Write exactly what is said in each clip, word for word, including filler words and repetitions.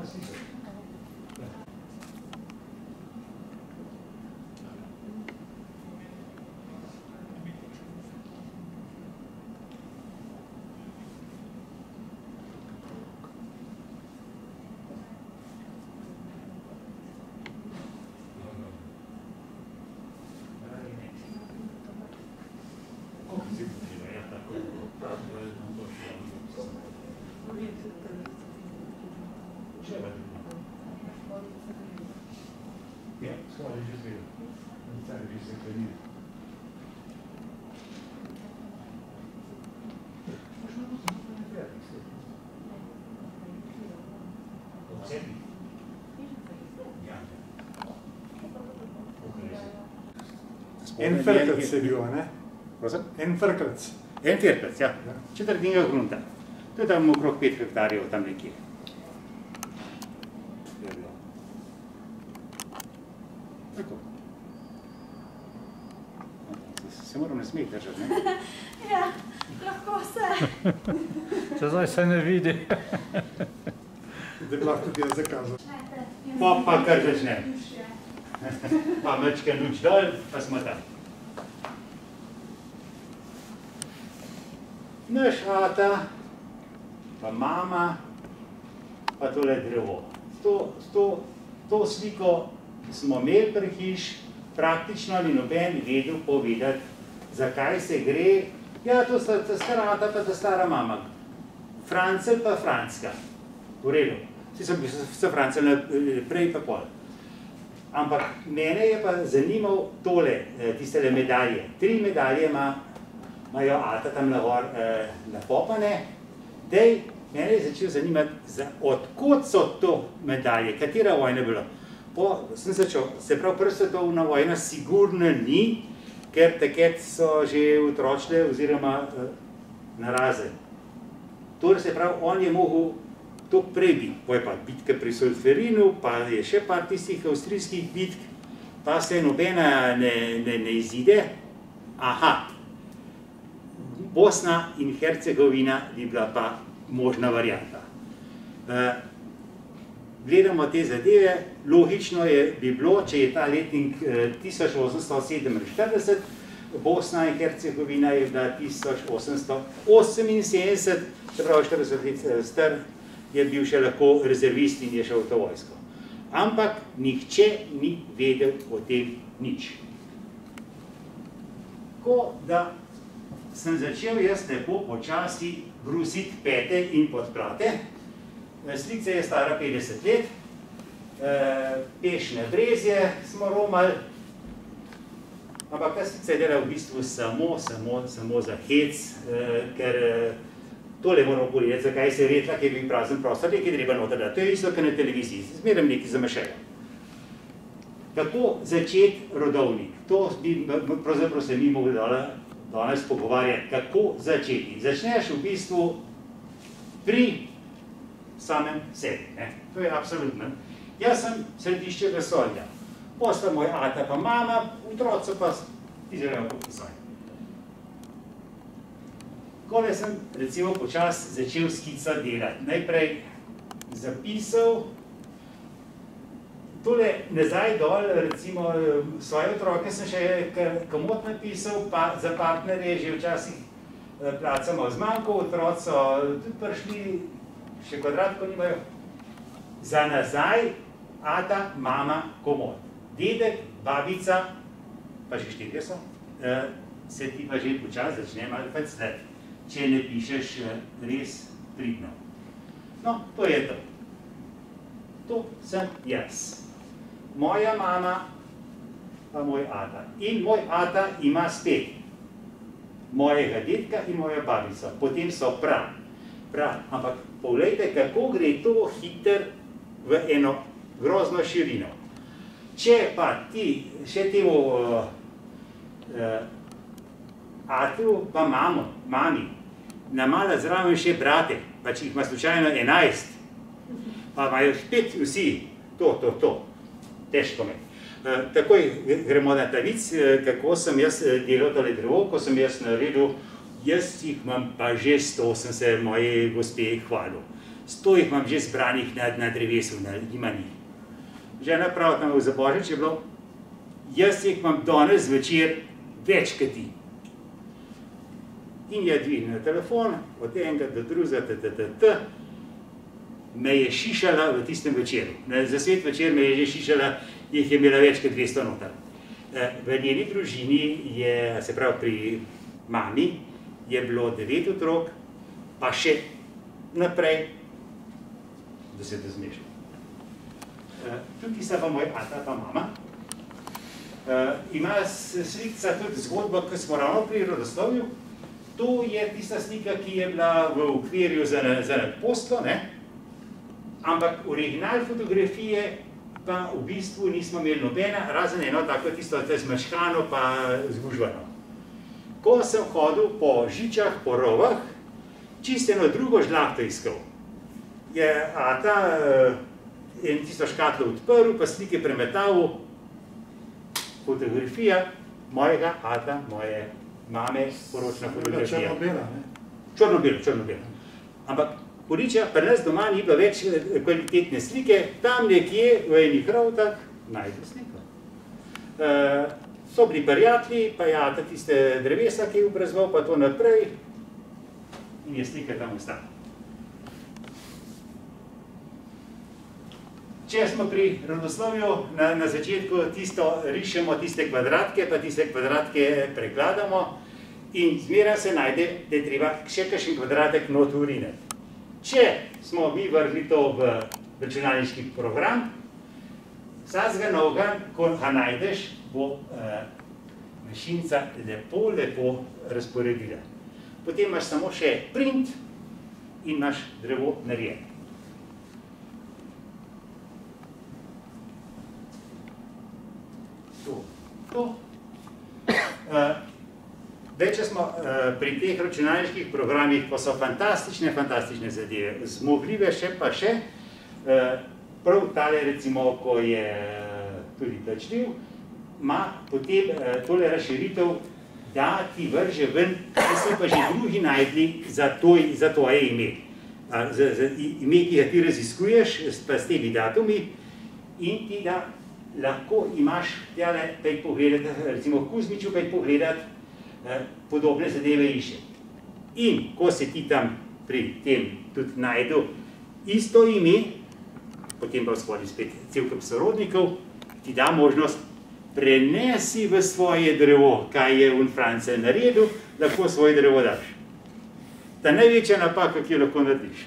En frkrc je bil, ne? Prosim? En frkrc. En frkrc, ja. Četrtinega grunta. To je tam okrog pet hektarjev, tam nekje. Tako. Se moram nasmeti držati, ne? Ja, lahko se. Se zdaj se ne vidi. Da bi lahko tudi jaz zakazal. Pa pa kar začnem. Pa mečke luč dol, pa smo tam. Naš ata, pa mama, pa tole drevo. To, to, to sliko smo imeli pri hiš, praktično ni noben vedel povedati, zakaj se gre. Ja, to sta stara ata, pa ta stara mama. Francel pa Francka. V redu. Vsi so Francel prej pa pol. Ampak mene je pa zanimal tole, tistele medalje. Tri medalje imajo ata tam nagor napopane. Dej, mene je začel zanimati, odkot so to medalje, katera vojna je bila. Po, sem začel, se pravi, prva svetovna vojna sigurno ni, ker takrat so že otročile oziroma narazen. Torej se pravi, on je mogel to prej biti, pa je pa bitka pri Solferinu, pa je še par tistih avstrijskih bitk, pa se nobena ne, ne, ne izide. Aha, Bosna in Hercegovina bi bila pa možna varianta. Uh, gledamo te zadeve, logično je bi bilo, če je ta letnik uh, tisoč osemsto sedeminštirideset, Bosna in Hercegovina je bila tisoč osemsto oseminsedemdeset, se pravi štirideset let star, je bil še lahko rezervist in je šel v to vojsko. Ampak nihče ni vedel o tem nič. Ko da sem začel jaz lepo počasi brusiti pete in podplate, slica je stara petdeset let, pešne brezje smo romali, ampak ta slica je delala v bistvu samo, samo, samo za hec, ker tole moramo povedati, zakaj se je retla, ki je bil prazen prostor, nekaj treba noter dati. To je isto, kot na televiziji, zmeraj nekaj zamešajo. Kako začeti rodovnik? To bi, pravzaprav se mi mogli danes pogovarjati, kako začeti. Začneš v bistvu pri samem sebi, ne? To je absolutno. Jaz sem središče vesolja. Posta moj ata pa mama, otroci pa izrajo po vesolju. Kole sem recimo počas začel skica delati. Najprej zapisal, tole nazaj dol, recimo svoje otroke sem še komot napisal, pa za partnerje že včasih placa malo zmanjkal, otroci so tudi prišli, še kvadratko nimajo. Za nazaj, ata, mama, komot. Dedek, babica, pa že štirje so, se ti pa že počas začne malo facljati, če ne pišeš res pridno. No, to je to. To sem jaz. Moja mama pa moj ata. In moj ata ima spet mojega dedka in moja babica. Potem so prav. Prav. Ampak poglejte, kako gre to hiter v eno grozno širino. Če pa ti še temu uh, uh, atu pa mamo, mami, namala zraven še brate, pa če jih ima slučajno enajst, pa imajo spet vsi to, to, to. Težko me. Uh, takoj gremo na ta vic, uh, kako sem jaz delal tole drevo, ko sem jaz naredil, jaz jih imam pa že sto, sem se moje gospe hvalil. sto jih imam že zbranih na, na drevesu, na limanih. Žena pravi tam za Božič je bilo, jaz jih imam danes zvečer več kot ti. In je dvignila telefon, od enega do drugega, t, t, t, t, me je šišala v tistem večeru. Za svet večer me je že šišala, jih je imela več kot dvesto noter. V njeni družini je, se pravi pri mami, je bilo devet otrok, pa še naprej, da se to zmešla. Tukaj sta pa moj ata pa mama. Ima slikca tudi zgodba, ki smo ravno pri rodoslovju. To je tista slika, ki je bila v okvirju za postlo, ne? Ampak original fotografije pa v bistvu nismo imeli nobena, razen eno tako tisto zmečkano pa zgužvano. Ko sem hodil po žičah, po rovah, čisto eno drugo žlahto iskal. Je ata en tisto škatlo odprl, pa slike premetal, fotografija mojega ata, moje mame, poročna fotografija. Črno-bela, ne? Črno-bela, črno-bela. Ampak Poriča, pri nas doma ni bilo več kvalitetne slike, tam nekje v enih rovtah najde sliko. So bili prijatelji, pa je ata tiste drevesa, ki je obrazoval, pa to naprej in je slika tam ostala. Če smo pri rodoslovju, na, na začetku tisto rišemo tiste kvadratke, pa tiste kvadratke prekladamo in zmeraj se najde, da je treba še kakšen kvadratek not urinati. Če smo mi vrgli to v računalniški program, vsakega novega, ko ga najdeš, bo eh, mašinca lepo, lepo razporedila. Potem imaš samo še print in imaš drevo narejeno. To. To. Uh, Zdaj, če smo uh, pri teh računalniških programih, pa so fantastične, fantastične zadeve, zmogljive še pa še, uh, prav tale recimo, ko je uh, tudi plačljiv, ima potem uh, tole razširitev, da ti vrže ven, da so pa že drugi najdli za, to, za tvoje ime. Uh, za, za ime, ki ga ti raziskuješ, pa s temi datumi, in ti da lahko imaš tjale pej pogledati, recimo Kuzmiču pej pogledati, podobne zadeve išče. In ko se ti tam pri tem tudi najdu isto ime, potem pa vzpodi spet cel kup sorodnikov, ti da možnost, prenesi v svoje drevo, kaj je un Francel naredil, lahko svoje drevo daš. Ta največja napaka, ki jo lahko narediš.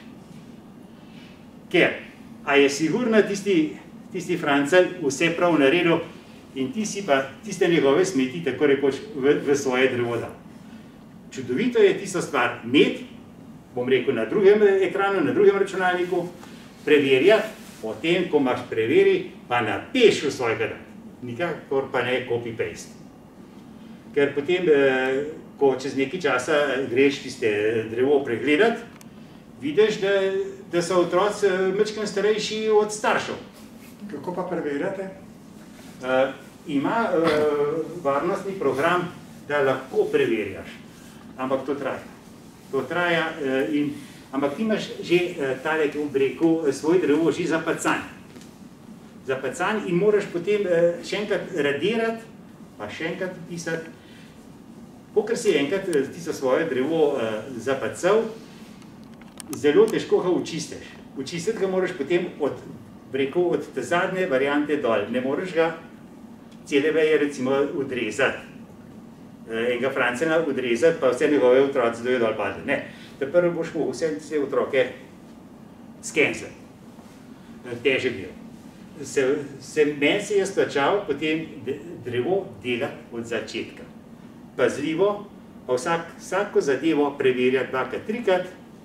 Ker, a je sigurno tisti, tisti Francel vse prav naredil, in ti si pa tiste njegove smeti tako rekoč v, v svoje drevo dal. Čudovito je tisto stvar imeti, bom rekel na drugem ekranu, na drugem računalniku, preverjati, potem, ko imaš preveri, pa napiš v svojega dan. Nikakor pa ne copy-paste. Ker potem, ko čez nekaj časa greš tiste drevo pregledati, vidiš, da, da so otroci majčkeno starejši od staršev. Kako pa preverjate? Uh, ima uh, varnostni program, da lahko preverjaš, ampak to traja. To traja, uh, in, ampak ti imaš že uh, tale, ki bi rekel, svoj drevo že zapacan. Zapacan in moraš potem uh, še enkrat radirati, pa še enkrat pisati. Pokar si enkrat uh, tisto svoje drevo uh, zapacal, zelo težko ga očistiš. Očistiti ga moraš potem od, rekel, od te zadnje variante dol. Ne moreš ga cele veje recimo odrezati, enega Francela odrezati, pa vse njegove otroci dojo dol padli. Ne, te prvo boš mogel vse te otroke skenslati. Težek del. Se, se, meni se je splačal potem drevo delati od začetka. Pazljivo, pa vsak, vsako zadevo preverjati dvakrat, trikrat,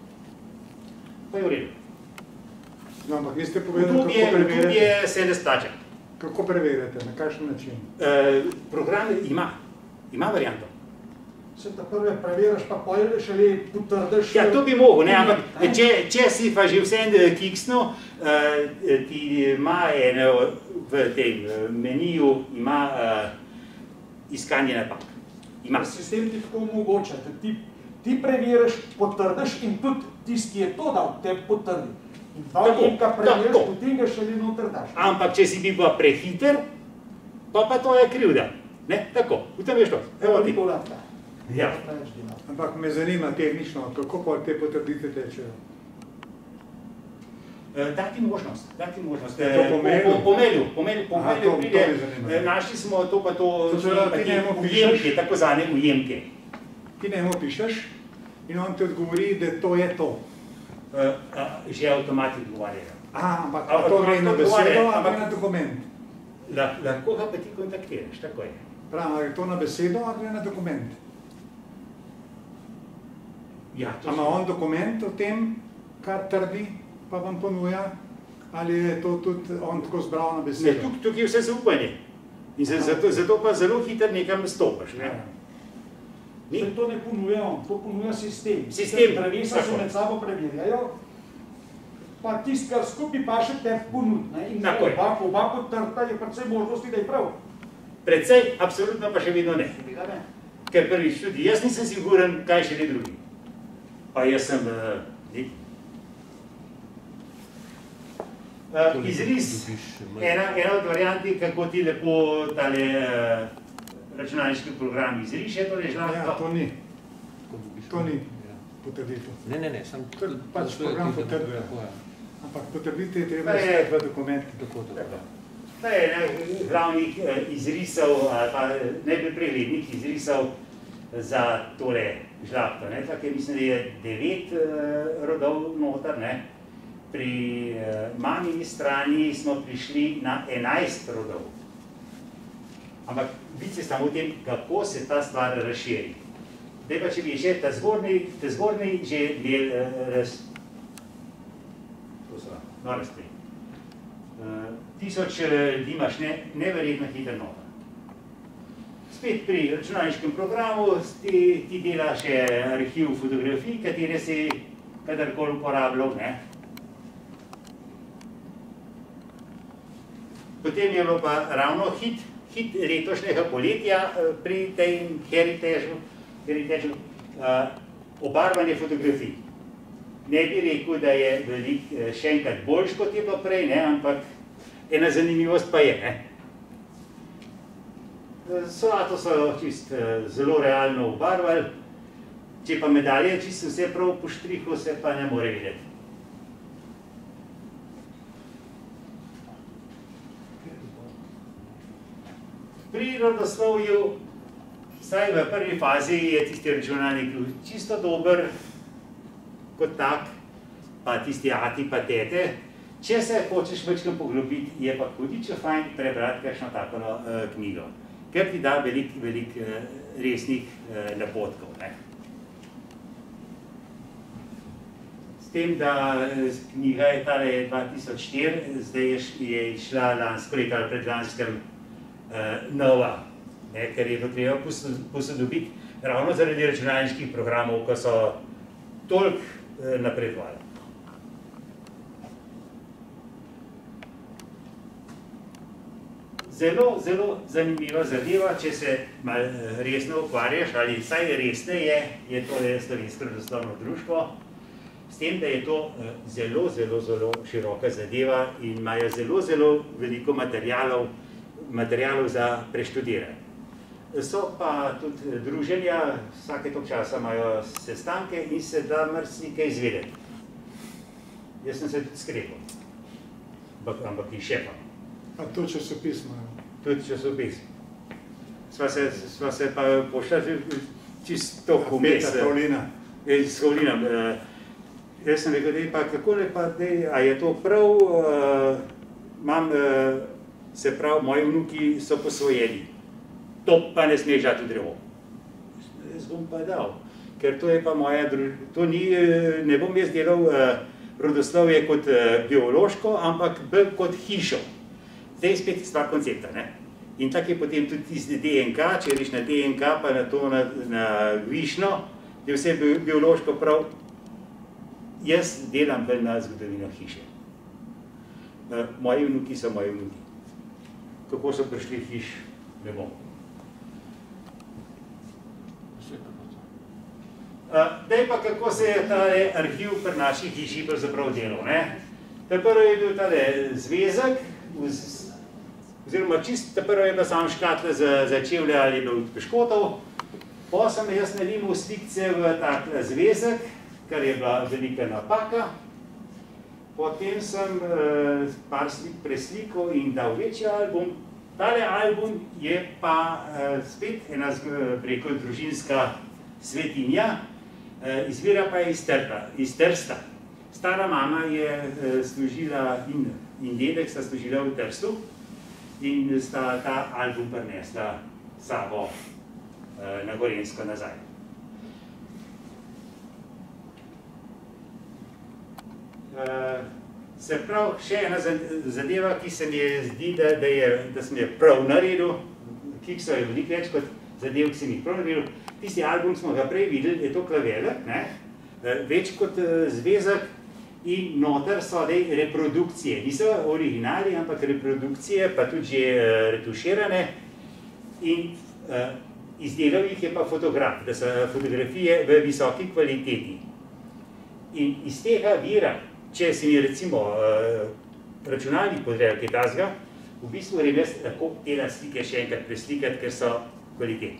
pa je v redu. No, ampak vi ste povedali, kako je, preverjate? je se ne splača. Kako preverjate, na kakšen način? Uh, program ima, ima varianto. Se ta prve preveriš, pa pojde šele potrdiš... Ja, to bi mogel, ne, ampak če, če si pa že vse kiksno, uh, ti ima eno, v tem meniju, ima uh, iskanje napak. Ima. Sistem ti tako omogoča, da ti, ti preveriš, potrdiš in tudi tisti, ki je to dal, te potrdi. In dva Tako, jemka preveriš, tako. potem ga šele noter daš. Ampak, če si bil pa prehiter, pa pa to je krivda. Ne, tako, v tem veš to. Evo ti povlatka. Ja. Ampak me zanima tehnično, kako pa te potrditve tečejo? Dati možnost, dati možnost. To po mailu? Po, po mailu, po mailu, po Aha, mailu to- to pride, me zanima. eh, našli smo to pa to, To se pravi, ti njemu ujemke, pišeš? tako zane ujemke. Ti njemu pišeš in on ti odgovori, da to je to. Uh, uh, že avtomati odgovarjajo. Aha, ampak Ampak a to gre to na odgovarja, besedo ali ampak- na dokument? La, lahko ga pa ti kontaktiraš, tako je. Pravi, ali je to na besedo ali gre na dokument? Ja, to A ima so- on dokument o tem, kar trdi, pa vam ponuja, ali je to tudi on tako zbral na Ne, besedo? tukaj, tukaj je vse zaupanje. In se, zato, zato pa zelo hitro nekam nastopaš. Ne? Ni? Zdaj to ne ponuja on, to ponuja sistem. Sistem, Drevesa se tako. med sabo preverjajo, pa tisti, kar skupaj pa še te ponud. Ne? In Tako je. oba, oba potrta je predvsej možnosti, da je prav. Predvsej, absolutno pa še vedno ne. Ker prvič tudi jaz nisem siguren, kaj še ne drugi. Pa jaz sem uh, nek. Uh, izris, ena, ena od varianti, kako ti lepo tale uh, računalniški program izriše, torej Ja, žlahka. to ni. To ni potrditev. Ne, ne, ne, sem To je pač program potrduje. Ampak potrditi je treba Pa je- vse v dokumentu. Tako, tako. To je ena glavnih eh, izrisov, ali pa najbolj preglednih izrisov za tole žlahto. Tako je, mislim, da je devet eh, rodov noter. Ne? Pri eh, mamini strani smo prišli na enajst rodov. Ampak vice samo v tem, kako se ta stvar razširi. Zdaj pa, če bi še ta zgornji, ta zgornji že del eh, raz... To so, no, razprej. Uh, tisoč ljudi imaš ne, neverjetno hiter noter. Spet pri računalniškem programu ti, ti dela še arhiv fotografij, katere si kadarkoli uporabljal. Ne? Potem je bilo pa ravno hit, hit letošnjega poletja eh, pri tem Heritageu, Heritageu uh, obarvanje fotografij. Ne bi rekel, da je velik, eh, še enkrat boljš, kot je bilo prej, ne? Ampak ena zanimivost pa je. Ne? Solato so čist eh, zelo realno obarvali, če pa medalje čisto vse prav po štrihu, se pa ne more videti. Pri rodoslovju, vsaj v prvi fazi, je tisti računalnik čisto dober, kot tak, pa tisti ati pa tete. Če se hočeš večkrat poglobiti, je pa hudiče fajn prebrati kakšno tako uh, knjigo, ker ti da veliko velik, uh, resnih uh, napotkov. Ne? S tem, da uh, knjiga je tale dva tisoč štiri, zdaj je, je išla lansko leto ali predlanskem uh, nova, ne? Ker je to treba posodobiti ravno zaradi računalniških programov, ko so toliko uh, napredovali. Zelo, zelo zanimiva zadeva, če se malo resno ukvarjaš, ali vsaj resne je, je to Slovensko rodoslovno društvo, s tem, da je to zelo, zelo, zelo široka zadeva in imajo zelo, zelo veliko materialov, materialov za preštudiranje. So pa tudi druženja, vsake toliko časa imajo sestanke in se da marsikaj izvedeti. Jaz sem se tudi sklepal, ampak in še pa. A to časopis imajo? Tudi časopis. Sva se, sva se pa pošla čisto vmes. Petra Pavlina. S Pavlina. Jaz sem rekel, dej pa kako le pa, dej, a je to prav, uh, imam, uh, se prav, moji vnuki so posvojeni. To pa ne smeš dati v drevo. Jaz bom pa dal, ker to je pa moja družba. To ni, ne bom jaz delal uh, rodoslovje kot uh, biološko, ampak bolj kot hišo. Zdaj je spet stvar koncepta. Ne? In tako je potem tudi tisti D N K, če greš na D N K pa na to na, na višno, da je vse biološko prav. Jaz delam bolj na zgodovino hiše. Uh, moji vnuki so moji vnuki. Kako so prišli hiš, ne bom. Uh, zdaj pa kako se je ta arhiv pri naši hiši pravzaprav delal, ne? Ta prvo je bil tale zvezek, oziroma čist, ta prvo je bila samo škatle za, za čevlje ali bil peškotov. Pa sem jaz nalimal slikce v takle zvezek, kar je bila velika napaka. Potem sem eh, par slik preslikal in dal večji album. Tale album je pa eh, spet ena preko družinska svetinja, eh, izvira pa je iz, Trta, iz Trsta. Stara mama je eh, služila in, in dedek sta služila v Trstu in sta ta album prinesla sabo eh, na Gorenjsko nazaj. Uh, se prav, še ena zadeva, ki se mi je zdi, da, da, je, da sem je prav naredil, Kiksov je veliko več kot zadev, ki sem jih prav naredil. Tisti album smo ga prej videli, je to klavelek, ne? Več kot uh, zvezek in noter so dej reprodukcije. Niso originali, ampak reprodukcije, pa tudi že uh, retuširane in uh, izdelal jih je pa fotograf, da so fotografije v visoki kvaliteti. In iz tega vira, če si mi recimo uh, računalnik podrejal kaj tazga, v bistvu res lahko te slike še enkrat preslikati, ker so kvalitetne.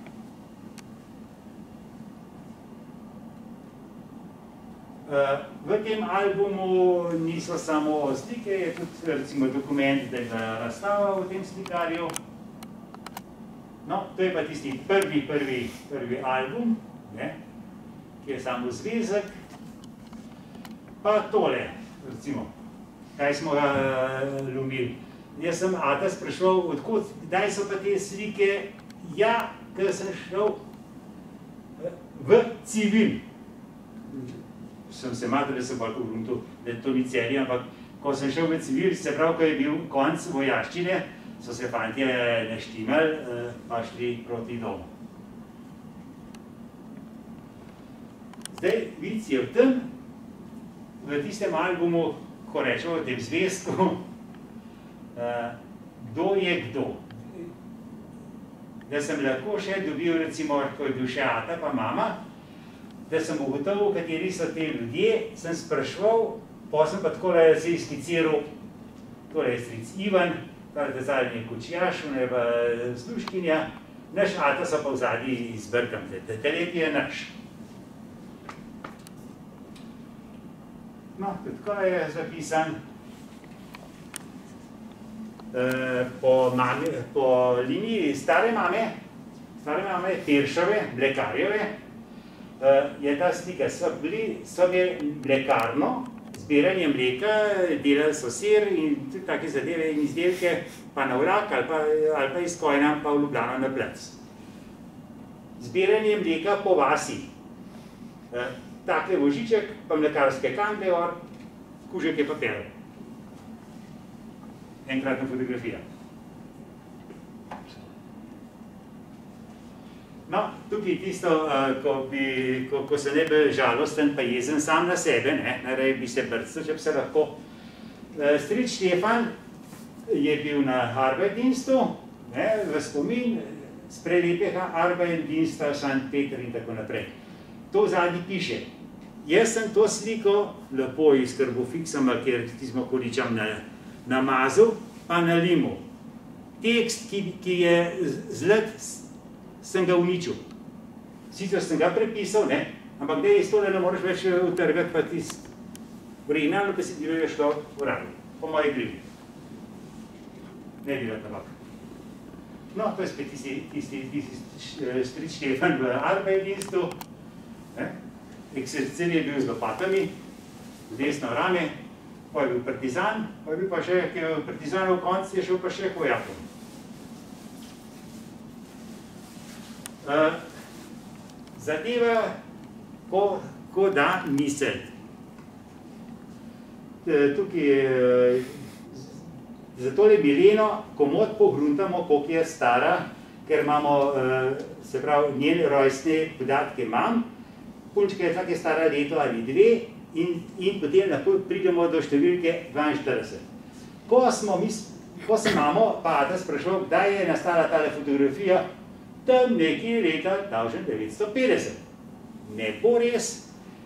Uh, v tem albumu niso samo slike, je tudi recimo dokument, da je razstava v tem slikarju. No, to je pa tisti prvi, prvi, prvi album, ne, ki je samo zvezek. Pa tole, recimo, kaj smo ga lumili. Jaz sem ata sprašval, odkud, kdaj so pa te slike, ja, ker sem šel v civil. Sem se matel, da sem pa pogruntil, da to ni Celje, ampak ko sem šel v civil, se prav, ko je bil konc vojaščine, so se fantje naštimali, pa šli proti domu. Zdaj, vic je v tem, v tistem albumu, ko rečemo v tem zvezku, uh, kdo je kdo. Da sem lahko še dobil, recimo, ko je bil še ata pa mama, da sem ugotovil, kateri so te ljudje, sem spraševal, pa sem pa takole se izskiciral, tole je stric Ivan, tale zadnji je Kučjaš, ona je pa služkinja, naš ata so pa v zadnji izbrkam, teleti je naš. No, tako je zapisan e, po, mami, po liniji stare mame, stare mame Peršove, Mlekarjeve, e, je ta slika, so bili, so bili mlekarno, zbiranje mleka, delali so sir in tudi take zadeve in izdelke, pa na vlak ali pa, ali pa iz Kojna, pa v Ljubljano na plac. Zbiranje mleka po vasi. E, Takle vožiček, pa mlekarske kante, or, kužek je papir. Enkratna fotografija. No, tukaj tisto, ko, bi, ko, ko se ne bi žalosten pa jezen sam na sebe, ne, narej bi se brcel, če bi se lahko. Stric Štefan je bil na Arbeitsdienstu, ne, v spomin s prelepega Arbeitsdiensta Sankt Peter in tako naprej. To v zadnji piše. Jaz sem to sliko lepo iz karbofiksama, ker smo količam namazal, pa nalimal. Tekst, ki, ki je zlet, sem ga uničil. Sicer sem ga prepisal, ne, ampak da je iz tole ne moreš več utrgati, pa tist originalno besedilo je šlo v radu, po moji krivi. Ne bi rad napak. No, to je spet tisti, tisti, tisti stric Štefan v Arbeitsdienstu. Eksercer je bil z lopatami, z desno rame, pa je bil partizan, pa je bil pa še, ki je partizan v konci, je šel pa še k vojakom. Uh, zadeva, ko, ko da misliti. Tukaj je, za tole Mileno komod pogruntamo, koliko je stara, ker imamo, uh, se pravi, njene rojstne podatke imam, punčka je tako stara leto ali dve in, in potem lahko pridemo do številke dvainštirideset. Ko smo mi, ko se imamo pa ata sprašal, kdaj je nastala tale fotografija, tam nekaj leta tisoč devetsto petdeset. ne bo res.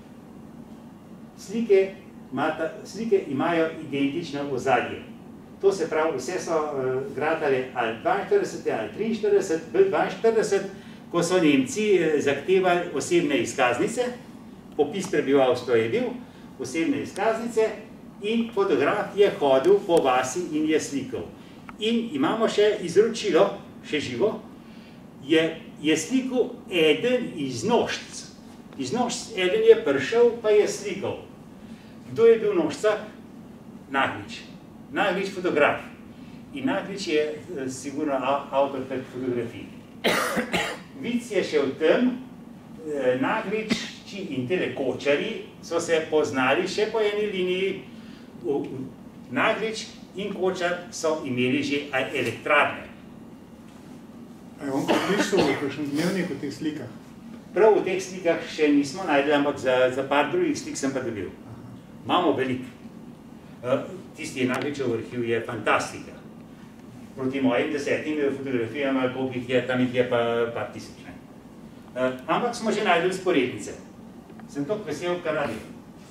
Slike, imata, slike imajo identično ozadje. To se pravi, vse so uh, gradale ali dvainštirideset ali triinštirideset, dvainštirideset, ko so Nemci zahtevali osebne izkaznice, popis prebivalstva je bil, osebne izkaznice in fotograf je hodil po vasi in je slikal. In imamo še izročilo, še živo, je, je slikal eden iz nožc. Iz nožc eden je prišel, pa je slikal. Kdo je bil nožca? Naglič. Naglič fotograf. In Naglič je sigurno avtor teh fotografij. Vic je še v tem, Naglič in tele Kočarji so se poznali še po eni liniji. Naglič in Kočar so imeli že elektrarne. A je on popisal v kakšen dnevnik v teh slikah? Prav v teh slikah še nismo najdeli, ampak za, za par drugih slik sem pa dobil. Imamo veliko. Tisti Nagličev arhiv je fantastika. Proti mojim desetim fotografijam, koliko jih je, tam jih je pa par tisoč. Ampak smo že najdeli sporednice. Sem to vesel, kar radim.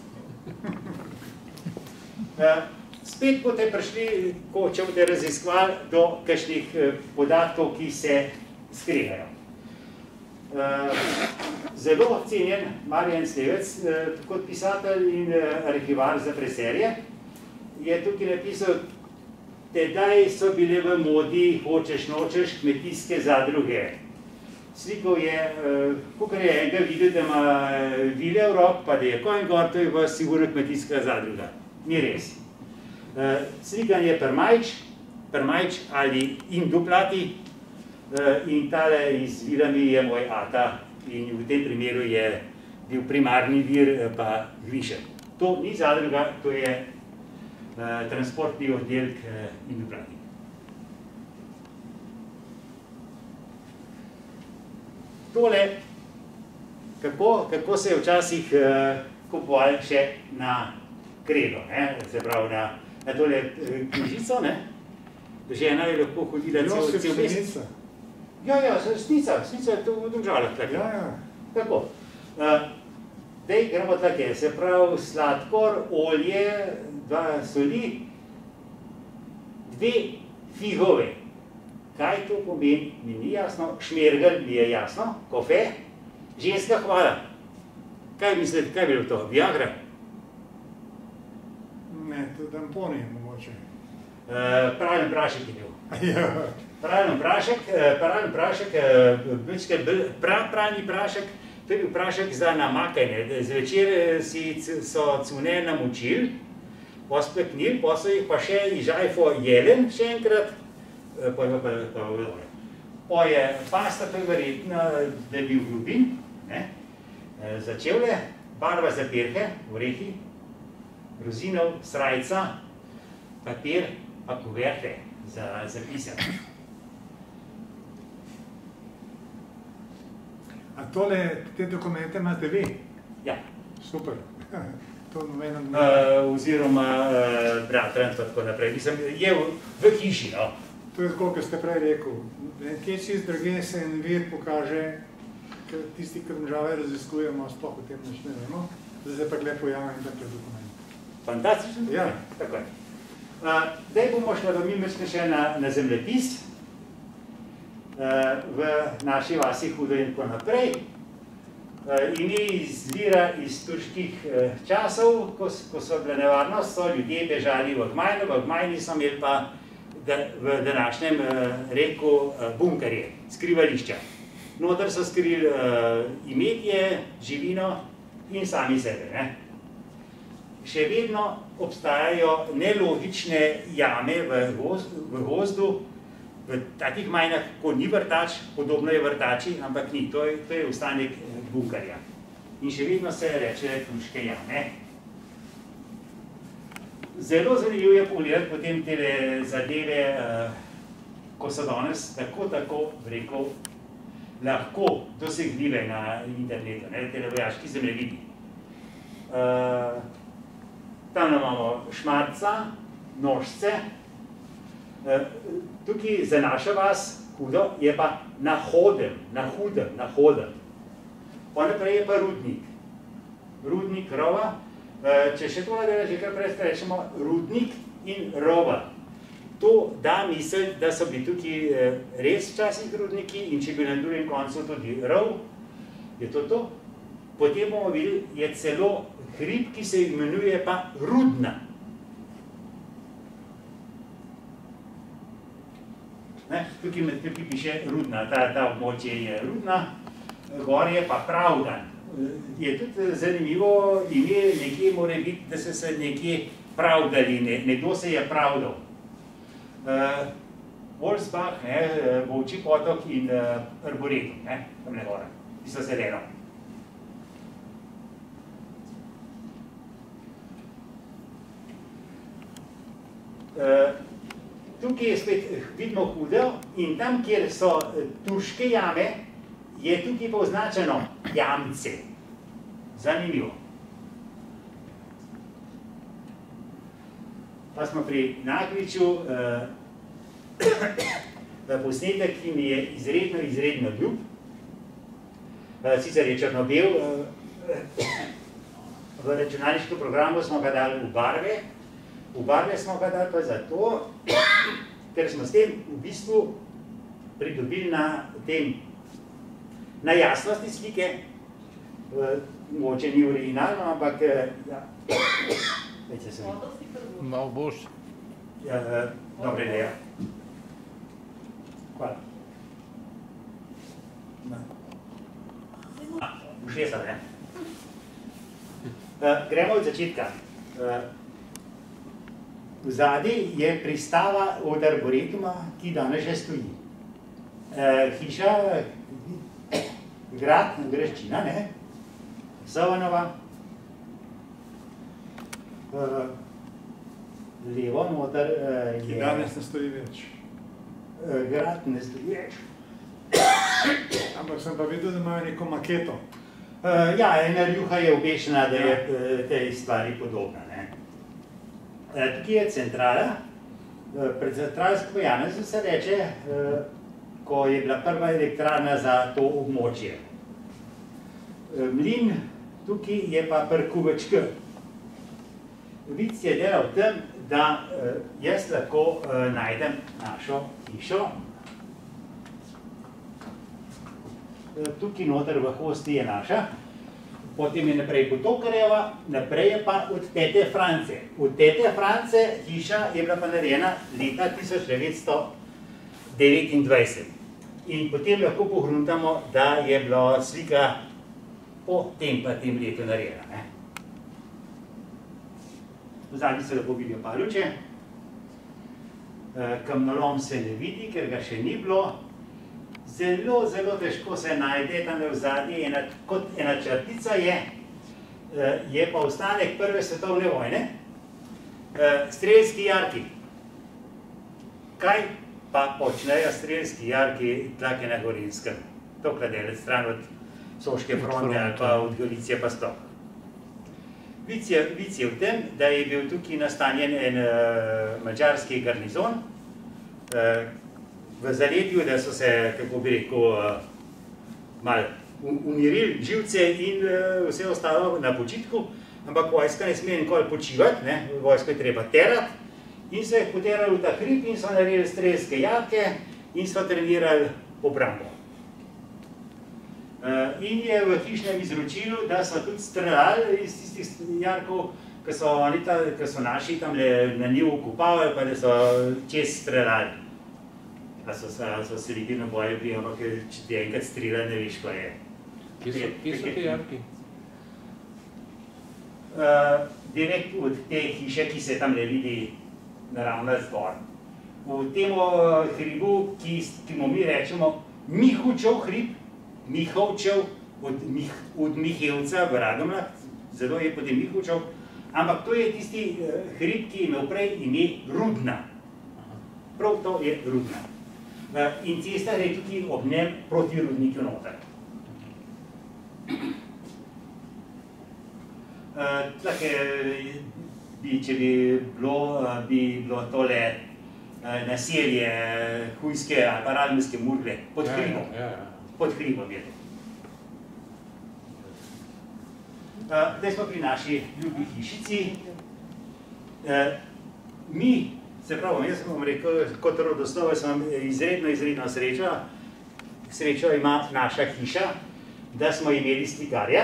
Spet boste prišli, ko če boste raziskovali, do kakšnih podatkov, ki se skrivajo. Zelo cenjen Marjan Slevec, kot pisatelj in arhivar za preserje, je tukaj napisal, tedaj so bile v modi hočeš nočeš kmetijske zadruge. Slikal je, kakor je enega videl, da ima vile v rok, pa da je konj gor, to je pa sigurno kmetijska zadruga. Ni res. Slikan je Prmajč, Prmajč ali Induplati, in tale iz Vilami je moj ata in v tem primeru je bil primarni vir pa Gvišek. To ni zadruga, to je transportni oddelek Induplati. Tole, kako, kako se je včasih kupovali še na kredo, ne? Se pravi na, na tole knjižico, ne? Žena je lahko hodila cel, cel mesec. Ja, ja, snica, snica je to v Domžalah. Ja, ja. Tako. Dej, gremo tako, se pravi sladkor, olje, dva soli, dve figove. Kaj to pomeni, mi ni jasno, šmergelj mi je jasno, kofe, ženska hvala. Kaj mislite, kaj je bilo to? Viagra? Ne, to tamponi je mogoče. Pravilen prašek je bil. Ja. Pravilen prašek, pravilen prašek, pravilni prašek, to je bil prašek za namakanje. Zvečer si so cune namočili, pospeknili, pa so jih pa še ižajfo jelen še enkrat, pa je pa dobro. Pa je pasta, to je verjetno, da je bil globin, za čevlje, barva za perhe, orehi, rozinov, srajca, papir, pa kuverte za zapisanje. A tole, te dokumente imate vi? Ja. Super. To nomenem... Oziroma bratran, pa tako naprej. Mislim, je v hiši, no. To je tako, kot ste prej rekel. Kje si zdruge se en vir pokaže, ker tisti, ki Domžale raziskujemo, sploh o tem nič ne vemo, zdaj se pa gled pojavim takle dokument. Fantastično? Ja. Tako je. Zdaj bomo šli domimečne še na, na zemljepis v naši vasi Hudo in tako naprej. Ime izvira iz turških časov, ko, ko so bile nevarnost, so ljudje bežali v Gmajno, v Gmajni so imeli pa v današnjem reku bunkerje, skrivališča. Noter so skrili imetje, živino in sami sebe. Ne? Še vedno obstajajo nelogične jame v gozdu, v gozdu, v takih majnah, ko ni vrtač, podobno je vrtači, ampak ni, to je, to je ostanek bunkerja. In še vedno se reče Kruške jame. Zelo zanimivo je pogledati potem tele zadeve, ko so danes tako, tako, rekel, lahko dosegljive na internetu, ne, tele vojaški zemljevidi. Tam imamo Šmarca, Nožce, tukaj za našo vas Hudo je pa na Hodem, na Hudem, na Hodem. pa naprej je pa rudnik. Rudnik rova. Če še to nadalje, že kar prej rečemo rudnik in rova. To da misel, da so bili tukaj res včasih rudniki in če bi na drugem koncu tudi rov, je to to. Potem bomo videli, je celo hrib, ki se imenuje pa Rudna. Ne, tukaj med tukaj piše Rudna, ta, ta območje je Rudna, gor je pa Pravdan. Je tudi zanimivo ime, nekje mora biti, da so se nekje pravdali, ne, nekdo se je pravdal. Uh, Wolfsbach, ne, Volčji potok in uh, Arboretum, ne, tam ne gora, tisto zeleno. Uh, tukaj je spet vidimo Hudo in tam, kjer so turške jame, je tukaj pa označeno Jamce. Zanimivo. Pa smo pri Nakviču, uh, posnetek, ki mi je izredno, izredno ljub. Uh, sicer je črno-bel, uh, v računalniškem programu smo ga dali v barve. V barve smo ga dali pa zato, ker smo s tem v bistvu pridobili na tem, na jasnosti slike, mogoče ni originalno, ampak ja. Vejte se mi. Malo boš. Ja, dobre ideja. Hvala. Ušesa, ne? Gremo od začetka. Vzadaj je pristava od Arboretuma, ki danes že stoji. Hiša, grad, greščina, ne? Sovanova. Levo noter je... Ki danes ne stoji več. Grad ne stoji več. Ampak sem pa videl, da imajo neko maketo. Ja, ena rjuha je obešena, da je tej stvari podobna. Tukaj je centrala. Pred centralsko Janezu se reče, ko je bila prva elektrarna za to območje. Mlin tukaj je pa pri Kuvečk. Vic je delal tem, da jaz lahko najdem našo hišo. Tukaj noter v hosti je naša. Potem je naprej Potokarjeva, naprej je pa od tete France. Od tete France hiša je bila pa narejena leta tisoč devetsto devetindvajset. In potem lahko pogruntamo, da je bila slika po tem pa tem letu narejena. V zadnji se lepo vidijo paluče. Kamnolom se ne vidi, ker ga še ni bilo. Zelo, zelo težko se najde tam v zadnji, ena, kot ena črtica je, je pa ostanek prve svetovne vojne, strelski jarki. Kaj pa počnejo strelski jarki tlake na Gorinskem? Tokrat delec stran od Soške fronte ali pa od Galicije pa stop. Vic je, vic je v tem, da je bil tukaj nastanjen en uh, mađarski garnizon, uh, v zaledju, da so se, kako bi rekel, malo umirili živce in vse ostalo na počitku, ampak vojska ne sme nikoli počivati, ne, vojsko je treba terati in so jih poterali v ta hrib in so naredili strelske jarke in so trenirali obrambo. In je v hišnem izročilu, da so tudi streljali iz tistih jarkov, ki so, so naši tam na njivu kupavali, pa da so čez streljali. Pa so, so se ljudi na boju prijemno, ker če ti enkrat strila, ne veš, ko je. Kje so, kje so te jarki? Uh, direkt od te hiše, ki se tam ne vidi naravno zgor. V tem hribu, ki, ki mu mi rečemo Mihučev hrib, Mihovčev, od, Mih, od Mihevca v Radomljah, zelo je potem Mihučev, ampak to je tisti uh, hrib, ki je imel prej ime Rudna. Prav to je Rudna. In cesta je tukaj ob njem proti rudniku noter. Tlake, če bi bilo, bi bilo tole naselje Hujske ali pa Radmske Murgle pod hribom. Pod hribom je to. Zdaj smo pri naši ljubi hišici. Mi, se pravi, jaz bom rekel, kot rodoslovec sem izredno, izredno srečo. Srečo ima naša hiša, da smo imeli slikarja,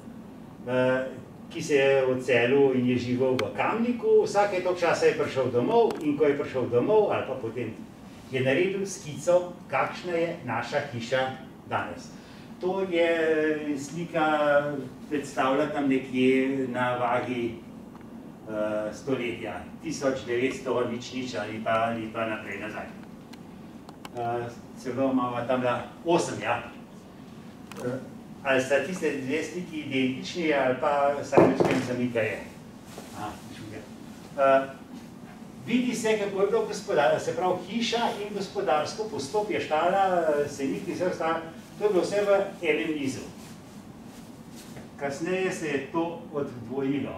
ki se je odselil in je živel v Kamniku. Vsake toliko časa je prišel domov in ko je prišel domov, ali pa potem je naredil skico, kakšna je naša hiša danes. To je slika, predstavlja tam nekje na vagi uh, stoletja, tisoč devetsto nič nič ali pa, ali pa naprej nazaj. Uh, celo imamo tam osem, ja. Uh, ali sta tiste dve sliki identični, ali pa vsaj večkem zamika je. Aha, uh, vidi se, kako je bilo gospodarstvo, se pravi hiša in gospodarsko postopje štala, se niti vse ostalo, to je bilo vse v enem nizu. Kasneje se je to oddvojilo.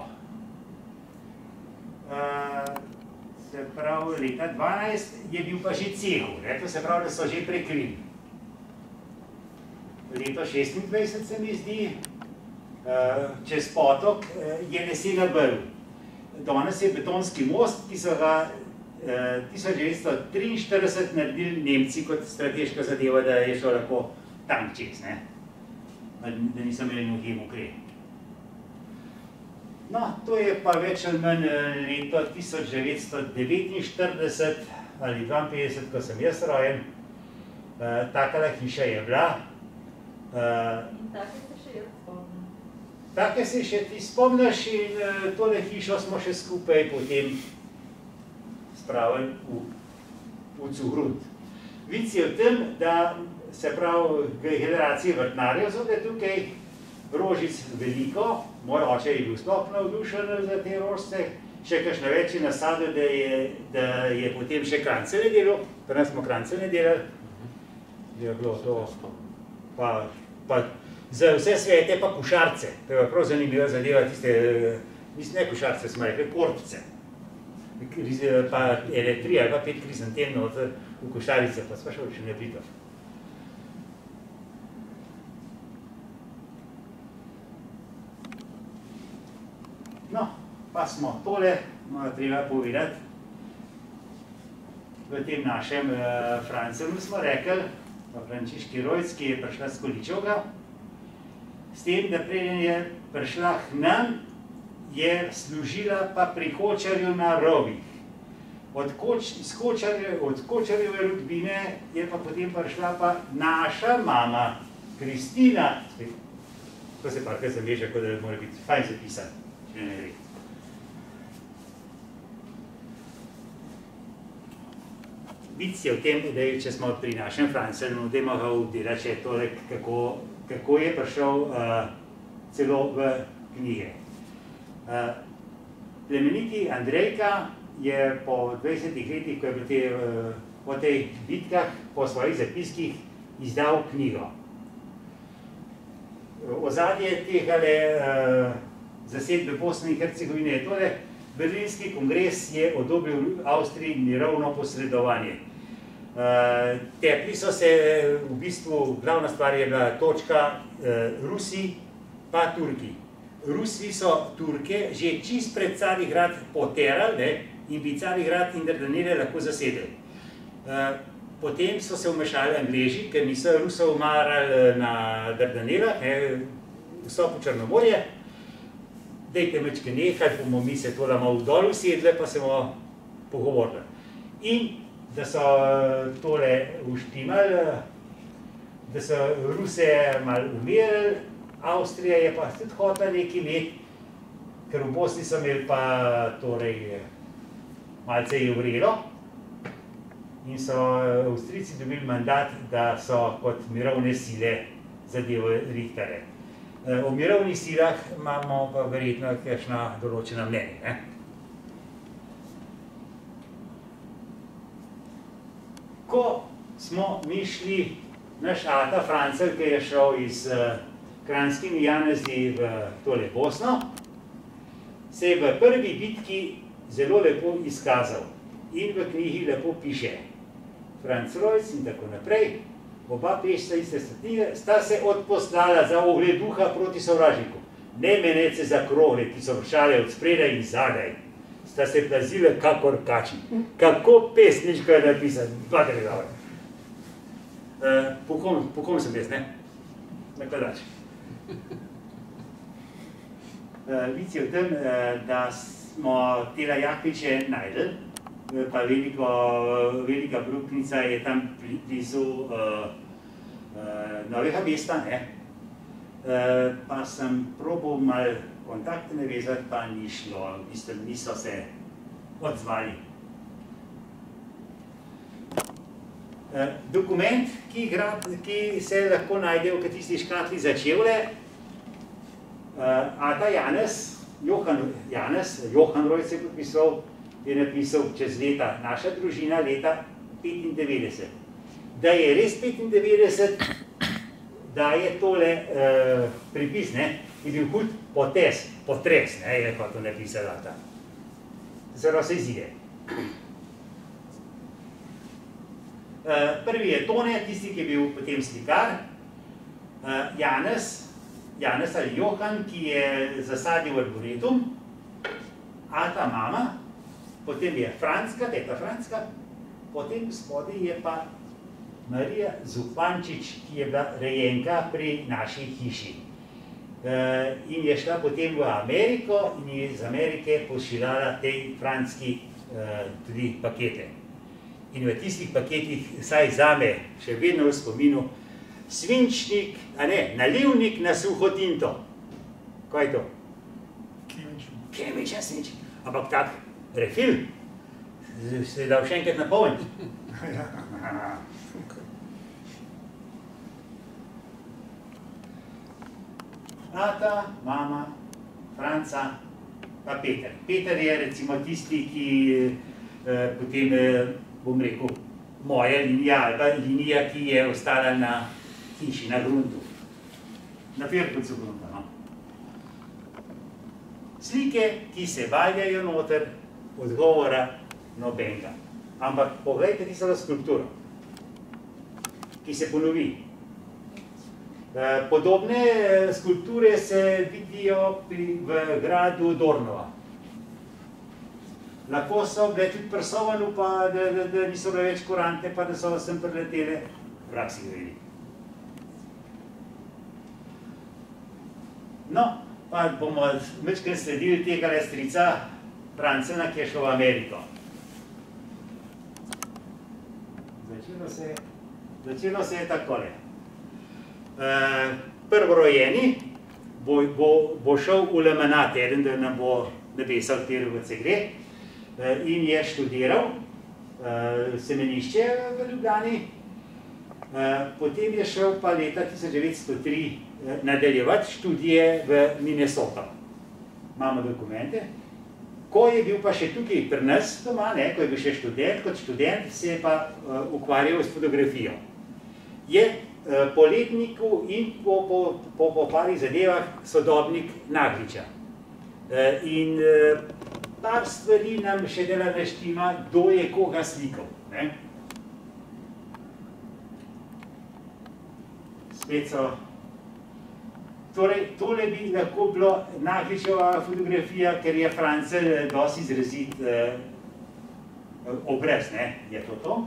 Uh, se pravi, leta dvanajst je bil pa že cehov, to se pravi, da so že prekrili. Leto šestindvajset se mi zdi, uh, čez potok uh, je lesena brv. Danes je betonski most, ki so ga uh, tisoč devetsto triinštirideset naredili Nemci kot strateška zadeva, da je šlo lahko tam čez, ne? Da, da niso imeli noge mokre. No, to je pa več ali manj leto tisoč devetsto devetinštirideset ali dvainpetdeset, ko sem jaz rojen. Uh, takala hiša je bila. Uh, In take se še jaz spomnim. Take se še ti spomniš in uh, tole hišo smo še skupaj potem spravili v, v Cugrund. Vic je v tem, da se pravi generacije vrtnarjev so bile tukaj, rožic veliko, moj oče je bil sploh navdušen za te rožice, še kakšne več je nasadil, da je, da je potem še krancele delal, pri nas smo krancele delali, je bilo to, pa, pa za vse svete pa košarce, to je prav zanimiva zadeva, tiste, mislim, ne košarce smo rekli, korpce, pa ene tri ali pa pet krizantem noter v košarice, pa smo šel še ne pritov. No, pa smo tole, malo treba povedati, v tem našem uh, Francenu smo rekli, pa Frančiški Rojc, ki je prišla s Količoga, s tem, da preden je prišla k nam, je služila pa pri Kočarju na rovih. Od, koč, kočarje, od Kočarjeve rodbine je pa potem prišla pa naša mama, Kristina, to se pa kaj zameže, kot da mora biti fajn zapisati. Vic je v tem, da je, če smo pri našem Francenu, da ima ga vdelati še tole, kako, kako je prišel uh, celo v knjige. Uh, plemeniti Andrejka je po dvajsetih letih, ko je bil te, uh, po tej bitkah, po svojih zapiskih, izdal knjigo. Ozadje tegale uh, zasedbe Bosne in Hercegovine je tole, Berlinski kongres je odobril Avstriji mirovno posredovanje. Uh, tepli so se, v bistvu, glavna stvar je bila točka uh, Rusi pa Turki. Rusi so Turke že čist pred Carigrad poterali in bi Carigrad in Dardanele lahko zasedeli. Uh, potem so se vmešali Angleži, ker niso Rusov marali na Dardanelah, vstop v Črnomorje. Dejte mečke nekaj, bomo mi se tole malo dol usedle, pa se bomo pogovorili. In da so tole uštimali, da so Ruse malo umirili, Avstrija je pa tudi hotela nekaj imeti, ker v Bosni so imeli pa torej malce je vrelo in so Avstrijci dobili mandat, da so kot mirovne sile zadevo rihtale. O mirovnih silah imamo pa verjetno kakšna določena mnenja, ne? Ko smo mi šli, naš ata Francel, ki je šel iz uh, Kranjskimi Janezi v tole Bosno, se je v prvi bitki zelo lepo izkazal in v knjigi lepo piše Franc Rojc in tako naprej. Oba pešca iste statine sta se odposlala za ogled duha proti sovražniku. Nemenece zakrogle, ki so vršale od spredaj in zadaj, sta se plazile kakor kači. Kako pesniško je napisati, dva država. Uh, po, kom, po kom sem pes, ne? Nakladač. Uh, vic je v tem, uh, da smo tela Jakliče najdel, pa veliko, velika bruknica je tam blizu uh, uh, Novega mesta, ne? Uh, pa sem probal malo kontakte navezati, pa ni šlo, v bistvu niso se odzvali. Uh, dokument, ki, igra, ki se lahko najde v tisti škatli za čevlje, uh, Ata Janez, Johan Janez, Johan Rojc je podpisal, je napisal čez leta, naša družina leta petindevetdeset. Da je res petindevetdeset, da je tole uh, pripis, ne, je bil hud potes, potres, ne, je pa to napisala ta. Zelo se izide. Uh, prvi je Tone, tisti, ki je bil potem slikar, uh, Janez, Janez ali Johan, ki je zasadil arboretum, Ata mama, potem je Franska, teta Franska, potem spodaj je pa Marija Zupančič, ki je bila rejenka pri naši hiši. Uh, in je šla potem v Ameriko in je iz Amerike pošiljala tej Franski uh, tudi pakete. In v tistih paketih, saj zame, še vedno v spominu, svinčnik, a ne, nalivnik na suho tinto. Kaj je to? Kemičen. Kemičen svinčnik. Ampak tak refil, se je dal še enkrat napolniti. Ata, mama, Franca, pa Peter. Peter je recimo tisti, ki eh, potem, eh, bom rekel, moja linija, ali pa linija, ki je ostala na hiši, na gruntu. Na Firkovcu grunta, no. Slike, ki se valjajo noter, odgovora nobenega. Ampak poglejte tisto skulpturo, ki se ponovi. Podobne skulpture se vidijo pri, v gradu Dornova. Lahko so bile tudi prsovane, pa da, da, da niso bile več kurante, pa da so sem priletele, vrag si ga vidi. No, pa bomo večkrat sledili tega strica Francena, ki je šel v Ameriko. Začelo se, začelo se je takole. Uh, prvorojeni bo, bo, bo šel v Lemenat, eden, da nam bo napisal tero v C G, uh, in je študiral uh, semenišče v Ljubljani, uh, potem je šel pa leta tisoč devetsto tri uh, nadaljevati študije v Minnesota. Imamo dokumente. Ko je bil pa še tukaj pri nas doma, ne, ko je bil še študent, kot študent se je pa uh, ukvarjal s fotografijo. Je po letniku in po, po, po, po parih zadevah sodobnik Nagliča. In par stvari nam še dela naštima, kdo je koga slikal. Ne? Spet so. Torej, tole bi lahko bilo Nagličeva fotografija, ker je Francel dosti izrazit eh, obraz, ne? Je to to?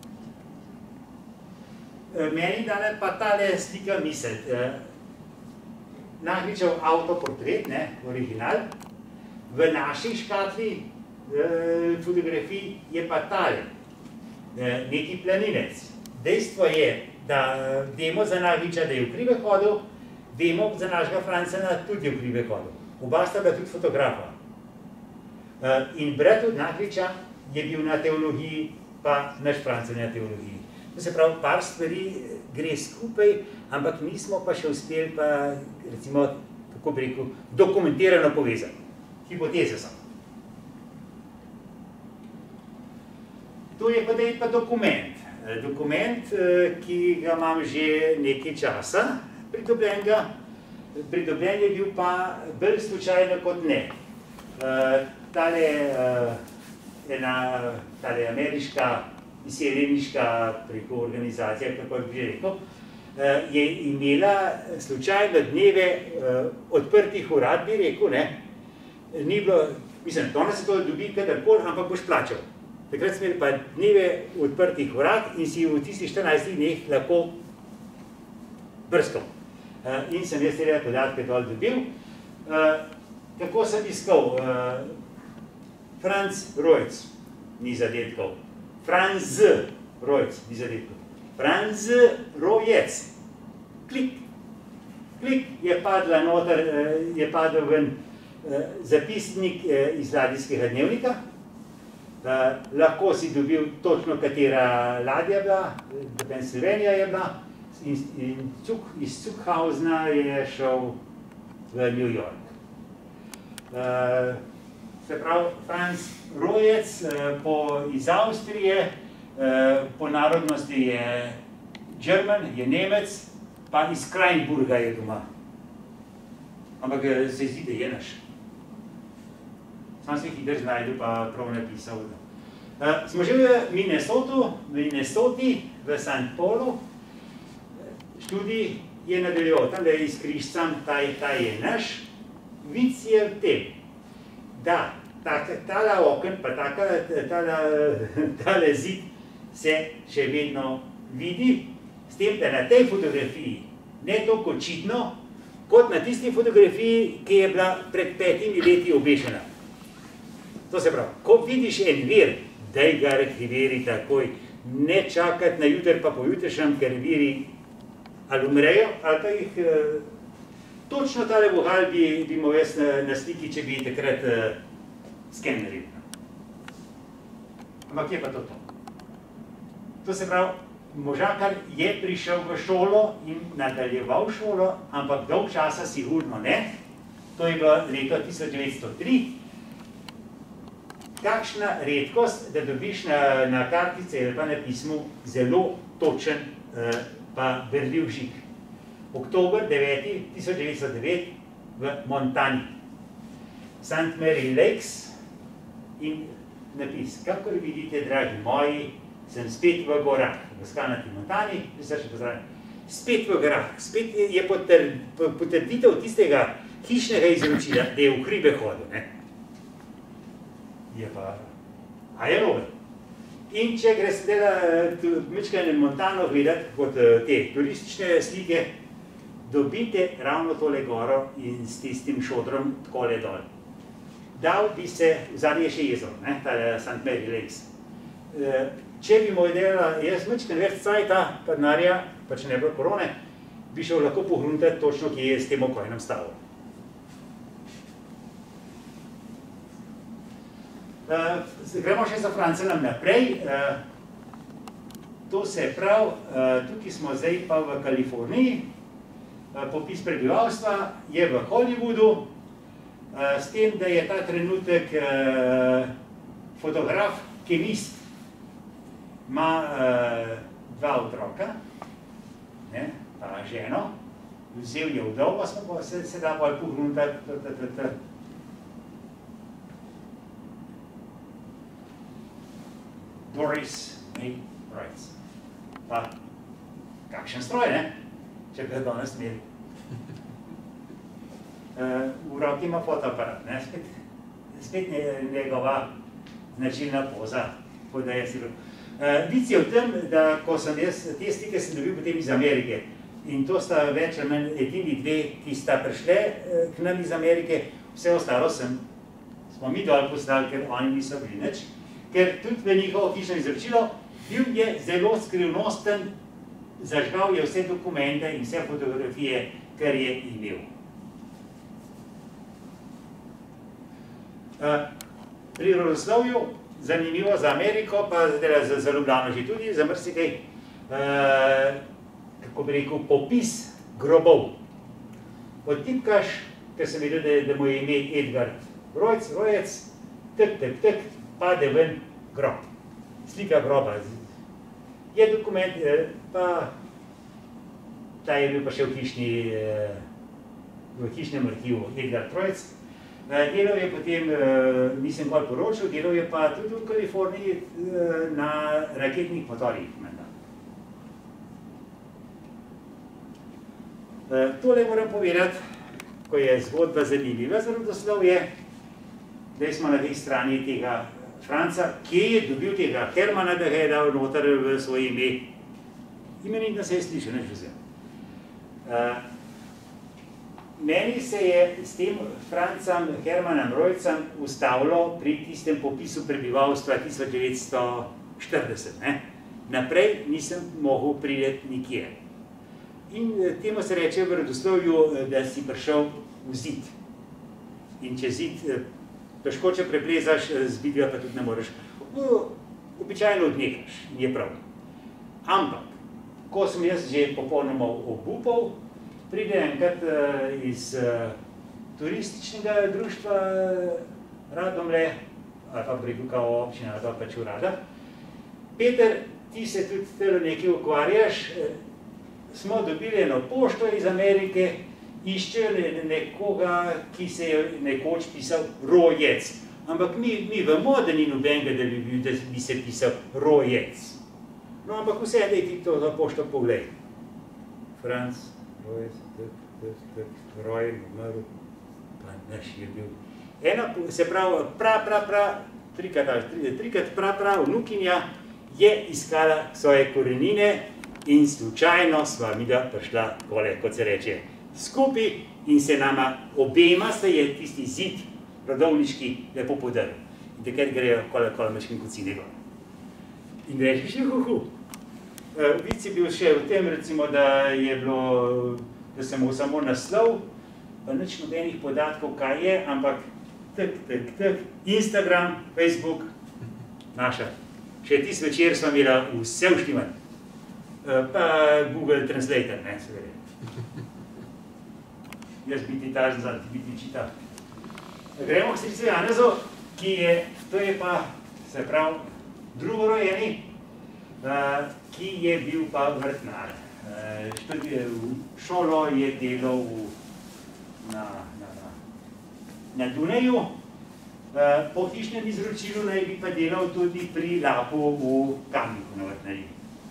Meni dane pa tale slika misel. Nagličev avtoportret, ne, original, v naši škatli eh, fotografij je pa tale, eh, neki planinec. Dejstvo je, da vemo za Nagliča, da je v krive hodil, vemo za našega Francena tudi v krive hodil. Oba sta bila tudi fotografa. Eh, in brat od Nagliča je bil na teologiji, pa naš Francen na teologiji. To se pravi, par stvari gre skupaj, ampak nismo pa še uspeli pa, recimo, kako bi rekel, dokumentirano povezati. Hipoteze so. To je pa, da je pa dokument. Dokument, ki ga imam že nekaj časa pridobljenega. Pridobljen je bil pa bolj slučajno kot ne. Tale, ena, tale ameriška izseleniška preko organizacija, kako bi rekel, je imela slučajno dneve odprtih urad, bi rekel, ne, ni bilo, mislim, danes se to dobi kadarkoli, ampak boš plačal. Takrat smo imeli pa dneve odprtih urad in si v tistih štirinajstih dneh lahko brskal. In sem jaz te podatke dol dobil. Kako sem iskal? Franz Rojc ni zadetkov. Franz Rojc ni zadetkov. Franz Rojec. Klik. Klik je padla noter, je padel ven zapisnik iz ladijskega dnevnika. Lahko si dobil točno, katera ladja je bila, Pennsylvania je bila, in, in cuk, iz Cukhausena je šel v New York. Uh, se pravi, Franz Rojec uh, po, iz Avstrije, uh, po narodnosti je German, je Nemec, pa iz Krajnburga je doma. Ampak se zdi, da je naš. Sam se hitro znajdu, pa prav napisal. Uh, smo že v Minnesotu, v Minnesoti, v Saint Paulu. Študij je nadaljeval, tam da je izkrižcam, ta, ta je naš. Vic je v tem, da tale okn, pa tale zid se še vedno vidi, s tem, da na tej fotografiji ne toliko očitno, kot na tisti fotografiji, ki je bila pred petimi leti obešena. To se pravi, ko vidiš en vir, daj ga arhiviri takoj, ne čakati na jutr pa pojutrišnjem, ker viri ali umrejo, ali pa jih eh, točno tale vogal bi, bi imel jaz na, na sliki, če bi takrat eh, skeneril. Ampak je pa to to. To se pravi, možakar je prišel v šolo in nadaljeval šolo, ampak dolg časa sigurno ne. To je bilo leto tisoč devetsto tri. Takšna redkost, da dobiš na, na kartice ali pa na pismu zelo točen eh, pa berljiv žig. Oktober deveti tisoč devetsto devet v Montani. Saint Mary Lakes in napis. Kakor vidite, dragi moji, sem spet v gorah, v skalnati Montani, spet v gorah. Spet je potrditev tistega hišnega izročila, da je v hribe hodil. Ne? Je pa, a je robe. In če gre se dela mičkaj Montano gledati kot te turistične slike, dobite ravno tole goro in s tistim šodrom takole dol. Dal bi se, zadnji je še jezero, ne, ta Saint Mary Lakes. Če bi moj delala, jaz mičkaj več cajta, pa denarja, pa če ne bilo korone, bi šel lahko pohruntati točno, kje je s tem okojnem stavil. Uh, gremo še za Francenom naprej. Uh, to se pravi, uh, tukaj smo zdaj pa v Kaliforniji. Uh, popis prebivalstva je v Hollywoodu, uh, s tem, da je ta trenutek uh, fotograf, kemist, ima uh, dva otroka, ne, pa ženo, vzel je vdov, pa smo pa se, se da bolj pohruntati. Doris May Rojc. Pa, kakšen stroj, ne? Če ga danes imeli. Uh, v roki ima fotoaparat, ne? Spet, spet njegova značilna poza, kot da je si rekel. Uh, vic je v tem, da ko sem jaz, te slike sem dobil potem iz Amerike, in to sta več ali manj edini dve, ki sta prišle uh, k nam iz Amerike, vse ostalo sem, smo mi dol poslali, ker oni niso bili nič. Ker tudi v njihovo hišno izročilo bil je zelo skrivnosten, zažgal je vse dokumente in vse fotografije, kar je imel. Pri rodoslovju, zanimivo za Ameriko, pa za, za Ljubljano že tudi, za marsikaj, kako bi rekel, popis grobov. Odtipkaš, ker sem videl, da, da mu je ime Edgar Rojc, Rojec, tek, tek, tek, pade ven grob. Slika groba. Je dokument, pa ta je bil pa še v, hišni, v hišnem arhivu Edgar Rojc. Delal je potem, nisem bolj poročil, delal je pa tudi v Kaliforniji na raketnih motorjih. Tole moram povedati, ko je zgodba zanimiva za rodoslovje, zdaj smo na tej strani tega Franca, kje je dobil tega Hermana, da ga je dal noter v svoje ime. Imenitno se je slišal, neč vsem. Meni se je s tem Francem Hermanom Rojcem ustavilo pri tistem popisu prebivalstva tisoč devetsto štirideset. Ne? Naprej nisem mogel priti nikjer. In temu se reče v rodoslovju, da si prišel v zid. In če zid težko, če preplezaš, zbiti ga pa tudi ne moreš. Običajno odnekaš, in je prav. Ampak, ko sem jaz že popolnoma obupal, pride enkrat iz turističnega društva Radomlje, ali pa preko kao občina, ali pa pač urada. Peter, ti se tudi telo nekaj ukvarjaš, smo dobili eno pošto iz Amerike, iščejo nekoga, ki se je nekoč pisal Rojec. Ampak mi, mi vemo, da ni nobenega, da bi, bil, da bi se pisal Rojec. No, ampak vse, da ti to za pošto poglej. Franc, Rojec, Roj, Mr, pa naš je bil. Ena, se pravi, prav, prav, prav, trikrat, trikrat prav, prav, vnukinja je iskala svoje korenine in slučajno sva midva prišla, kole, kot se reče, skupaj in se nama obema se je tisti zid rodovniški lepo podaril. In takrat grejo kolomečkim kocine gor. In rečeš, juhu. Vic je bil še v tem, recimo, da je bilo, da sem imel samo naslov, pa nič nobenih podatkov, kaj je, ampak tak, tak, tak, Instagram, Facebook, naša. Še tisti večer sva imela vse uštiman. Pa Google Translator, ne, seveda. Jaz biti tažen za ti biti čita. Gremo k stricu Janezu, ki je, to je pa, se pravi, drugorojeni, ki je bil pa vrtnar. Šolo je delal na, na, na, na Dunaju, po hišnem izročilu naj bi pa delal tudi pri Lapu v Kamniku na vrtnariji.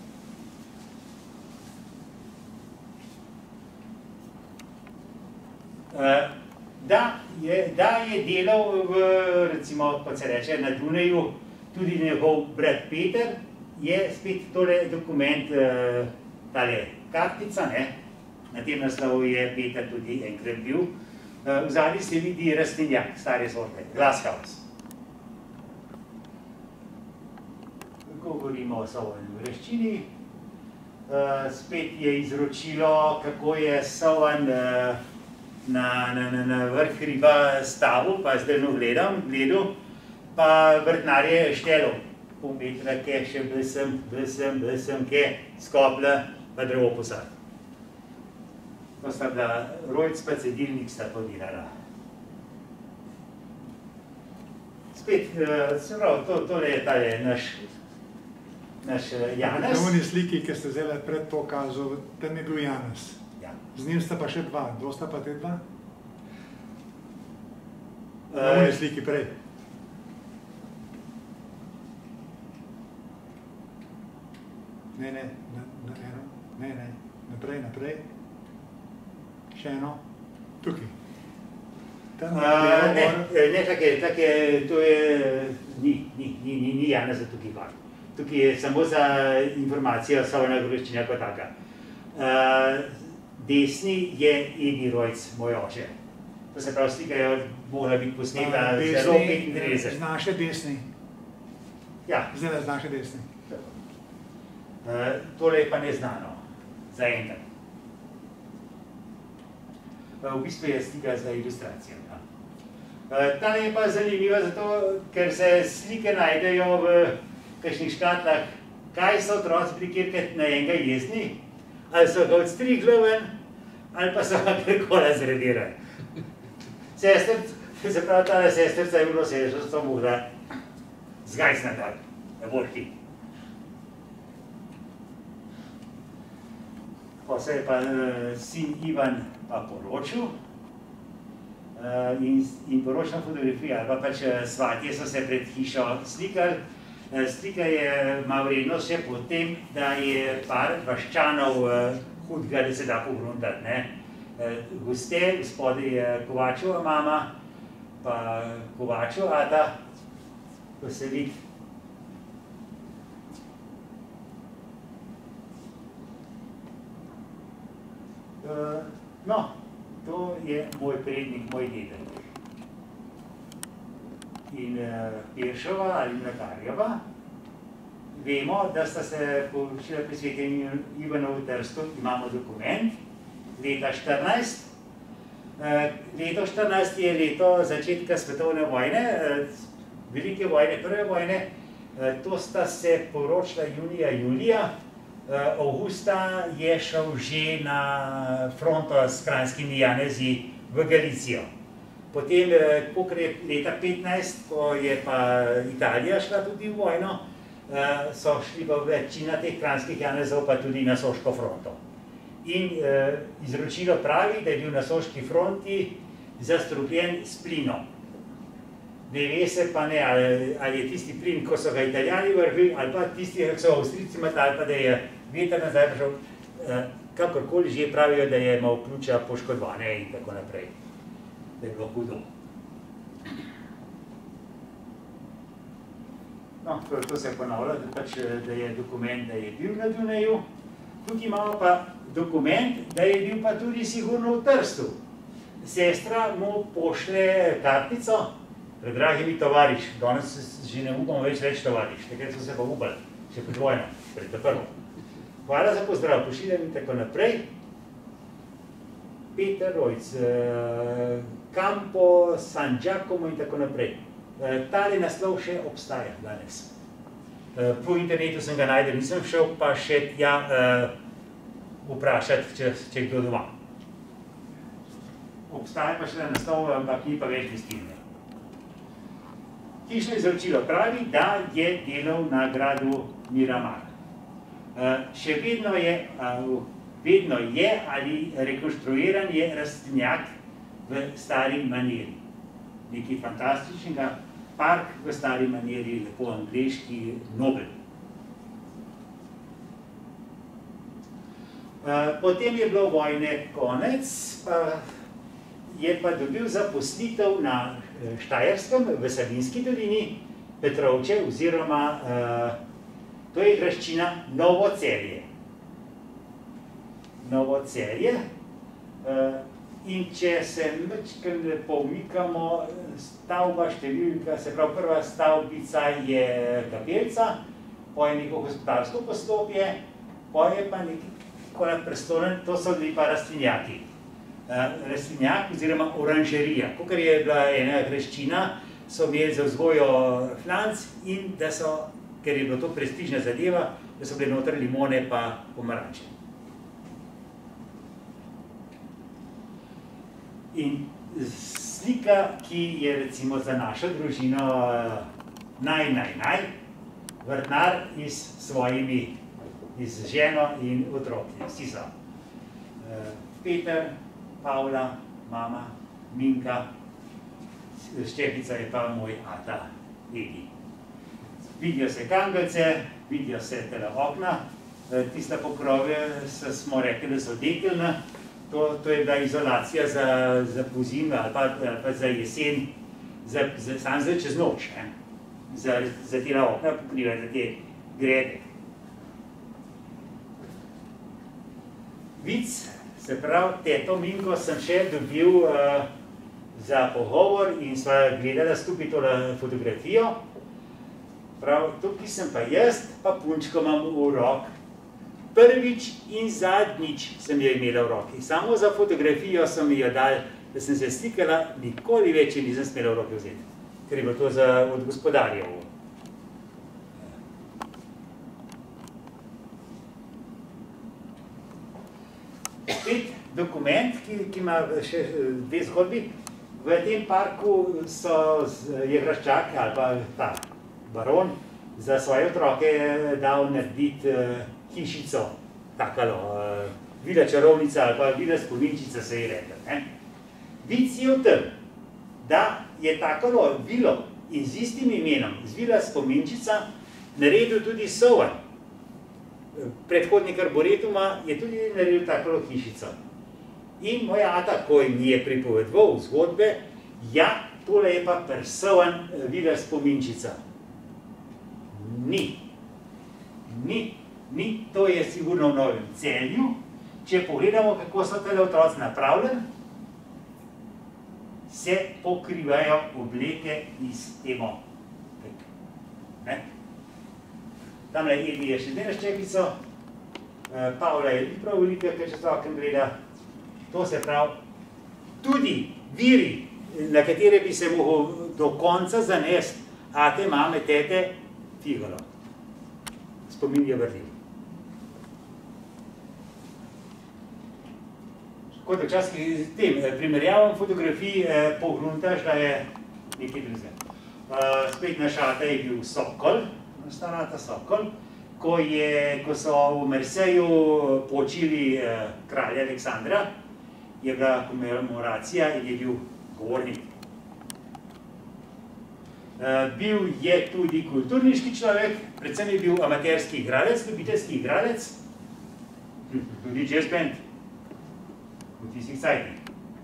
Da je, da je delal v, recimo, kot se reče, na Dunaju, tudi njegov brat Peter, je spet tole dokument, tale kartica, ne? Na tem naslovu je Peter tudi enkrat bil. V zadnji se vidi rastlinjak, stare sorte, Glasshouse. Govorimo o Sovan v reščini. Spet je izročilo, kako je Sovan na, na, na, na vrh hriba stavil, pa zdaj no gledam, gledal, pa vrtnar je štelil. Pol metra, ke še bil sem, bil sem, bil sem, ke skopla, pa drevo posad. To sta bila Rojc pa Cedilnik sta to delala. Spet, se pravi, to, tole je tale naš, naš Janez. Na oni sliki, ki ste zdaj pred to kazal, tam je bil Janez. Ja. Z njim sta pa še dva. Kdo sta pa te dva? Na oni sliki prej. Ne, ne, na, na eno, ne, ne, naprej, naprej. Še eno, tukaj. Tam uh, ne, ne, tako je, tako je, to je, ni, ni, ni, ni, ni Janeza tukaj gor. Tukaj je samo za informacijo Sovana Goriščina kot taka. Uh, desni je Edi Rojc, moj oče. To se pravi, slika je mogla biti posneta zelo petintrideset. Z naše desni. Ja. Zdaj z naše desni. Uh, tole je pa neznano, za enkrat. Uh, v bistvu je slika za ilustracijo. Ja. Uh, tale je pa zanimiva zato, ker se slike najdejo v kakšnih škatlah, kaj so otroci prikirkati na enega jezni, ali so ga odstrigli ven, ali pa so ga prekola zredirali. Sestrc, se pravi, tale sestrca je bilo sestrca mogla zgajst na tak, ne boš ti. Pa se je pa uh, sin Ivan pa poročil uh, in, in poročna fotografija, ali pa pač uh, svatje so se pred hišo slikali. Uh, slika je malo vrednost še po tem, da je par vaščanov uh, hudega, da se da pogruntati, ne. Gostel, spodaj je Kovačeva mama, pa Kovačev ata, ko se vidi. No, to je moj prednik, moj dedek. In Peršova ali Mlakarjeva, vemo, da sta se poročila pri svetem Ivanu v Trstu, imamo dokument, leta štirinajst. Leto štirinajst je leto začetka svetovne vojne, velike vojne, prve vojne. To sta se poročila junija, julija. Avgusta je šel že na fronto s kranjskimi Janezi v Galicijo. Potem, kolikor je leta petnajst, ko je pa Italija šla tudi v vojno, so šli pa večina teh kranjskih Janezov pa tudi na Soško fronto. In izročilo pravi, da je bil na Soški fronti zastrupljen s plinom. Ne ve se pa ne, ali je tisti plin, ko so ga Italijani vrgli, ali pa tisti, ki so Avstrijci metali, pa da je veter nazaj prišel, kakorkoli že pravijo, da je imel pljuča poškodovane in tako naprej. Da je bilo hudo. No, to se ponavlja, da je dokument, da je bil na Dunaju. Tukaj imamo pa dokument, da je bil pa tudi sigurno v Trstu. Sestra mu pošle kartico, predragi mi tovariš, danes že ne upamo več reči tovariš, takrat so se pa upali, še pred vojno, pred ta prvo. Hvala za pozdrav, pošiljam in tako naprej. Peter Rojc, Campo San Giacomo in tako naprej. Tale naslov še obstaja danes. Po internetu sem ga najdel, nisem šel pa še tja vprašati, če kdo doma. Obstaja pa še naslov, ampak ni pa več listilne. Hišno izročilo pravi, da je delal na gradu Miramar. Še vedno je, vedno je ali rekonstruiran je rastlinjak v stari maniri. Nekaj fantastičnega, park v stari maniri, lepo angleški, nobel. Potem je bilo vojne konec, je pa dobil zaposlitev na Štajerskem, v Savinjski dolini, Petrovče, oziroma to je graščina Novo Celje. Novo Celje. In če se malo pomikamo, stavba številka, se pravi prva stavbica je kapelca, po je neko gospodarsko poslopje, po je pa nekaj prestolen, to so bili pa rastlinjaki. Rastlinjak oziroma oranžerija. Kakor je bila ena graščina, so imeli za vzgojo flanc in da so, ker je bilo to prestižna zadeva, da so bile noter limone pa pomaranče. In slika, ki je recimo za našo družino naj, naj, naj, vrtnar iz svojimi, iz ženo in otroki. Vsi so. Peter, Pavla, mama, Minka, ščepica je pa moj ata, Edi. Vidijo se kangelce, vidijo se tele okna, tista pokrove smo rekli, da so dekelna, to je bila izolacija za pozim ali pa za jesen, samo zdaj čez noč, za tela okna pokrivati, za te grede. Vic, se pravi, teto Minko sem še dobil za pogovor in sva gledala skupaj tole fotografijo. Prav, tukaj sem pa jaz, pa punčko imam v rok. Prvič in zadnjič sem jo imela v roki. Samo za fotografijo sem jo dal, da sem se slikala, nikoli več je nisem smela v roki vzeti. Ker je bilo to od gospodarjev. Spet dokument, ki ima še dve zgodbi. V tem parku je Graščak ali pa ta baron za svoje otroke dal narediti hišico, takalo, vila čarovnica ali pa vila spominčica se je rekel. Vic je v tem, da je takalo vilo in z istim imenom, z vila spominčica, naredil tudi Sovan. Predhodnik Arboretuma je tudi naredil takolo hišico. In moj ata, ko mi je pripovedoval zgodbe, ja, tole je pa Persevan videl spominčica. Ni. Ni, ni, to je sigurno v Novem Celju. Če pogledamo, kako so tele otroci napravljeni, se pokrivajo obleke iz emo. Ne? Tamle Edi je še zdaj ščepico, Pavla je prav velika, ker čez okem gleda. To se pravi, tudi viri, na katere bi se mogel do konca zanesti, ate, mame, tete, figaro. Spomin je vrljiv. Kot včasih tem primerjavam fotografij, pogruntaš, da je nekaj drugega. Spet naš ata je bil Sokol, star ata Sokol, ko, je, ko so v Marseju počili kralja Aleksandra, je bila komemoracija in je bil govornik. Bil je tudi kulturniški človek, predvsem je bil amaterski igralec, ljubiteljski igralec, tudi jazz band. V tistih cajtih.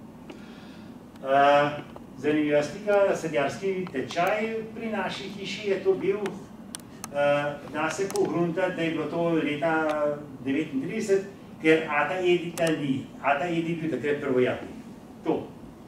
Zanimiva slika, sadjarski tečaj pri naši hiši je to bil, da se pogruntati, da je bilo to leta devetintrideset, ker ata Edita ni. Ata Edi bil takrat prvojaki. To.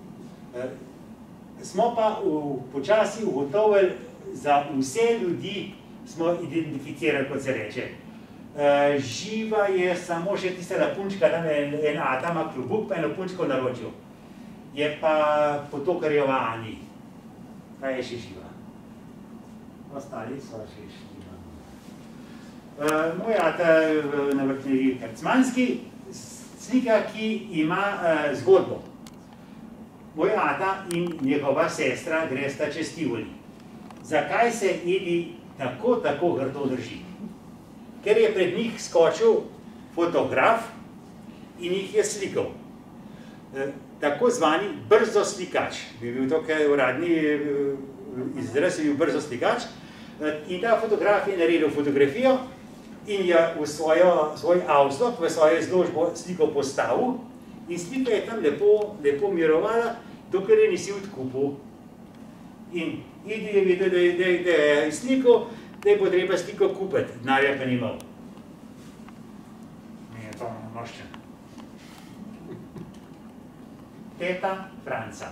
Smo pa počasi ugotovili, za vse ljudi smo identificirali, kot se reče. Uh, živa je samo še tista lapunčka, tam je en ata ima klobuk, pa eno punčko v naročju. Je pa Potokarjeva Ani. Ta je še živa. Ostali so še živa. Uh, moj ata na vrtneriji Krcmanski, slika, ki ima uh, zgodbo. Moj ata in njegova sestra gresta čez Tivoli. Zakaj se Edi tako, tako grdo drži? Ker je pred njih skočil fotograf in jih je slikal. Tako zvani brzo slikač. Bi bil to, kaj uradni izraz, je bil brzo slikač. In ta fotograf je naredil fotografijo in je v svojo, svoj avslog, v svojo izložbo sliko postavil in slika je tam lepo, lepo mirovala, dokler je nisi odkupil. In Edi je vedel, da je, da je, da je slikal, da je potreba sliko kupiti, denarja pa ni imel. Mi je to noščeno. Teta Franca.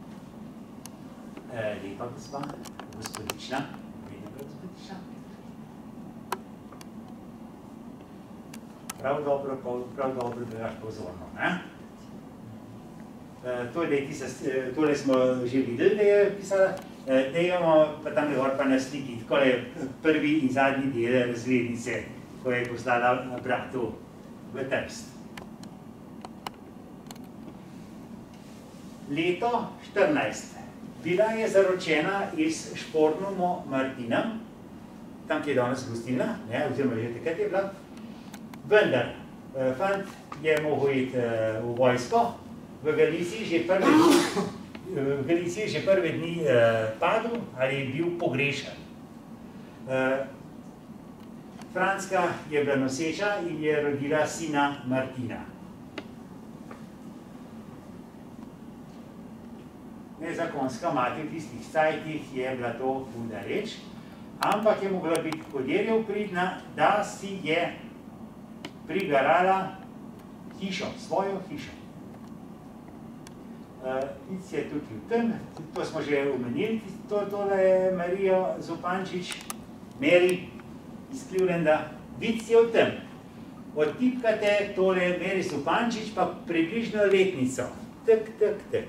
E, lepa gospa, gospodična. Lepa gospodična. Prav dobro, prav dobro gledaš pozorno, ne? E, tole, tole smo že videli, da je pisala. Da imamo pa tam gor pa na sliki, tako je prvi in zadnji del razglednice, ko je poslala bratu v Trst. Leto štirinajst. Bila je zaročena iz Špornoma Martinom, tam, ki je danes gostilna, oziroma že takrat je bila. Vendar, fant je mogel iti v vojsko, v Galiciji že prvi v Galiciji že prve dni eh, padel ali je bil pogrešan. Eh, Franska je bila noseča in je rodila sina Martina. Nezakonska mati v tistih cajtih je bila to huda reč, ampak je mogla biti Koderjev pridna, da si je prigarala hišo, svojo hišo. Tic je tukaj v tem, to smo že omenili, tole je Marijo Zupančič, Meri iz Clevelanda. Vic je v tem. Odtipkate tole Meri Zupančič pa približno letnico. Tak, tak, tak.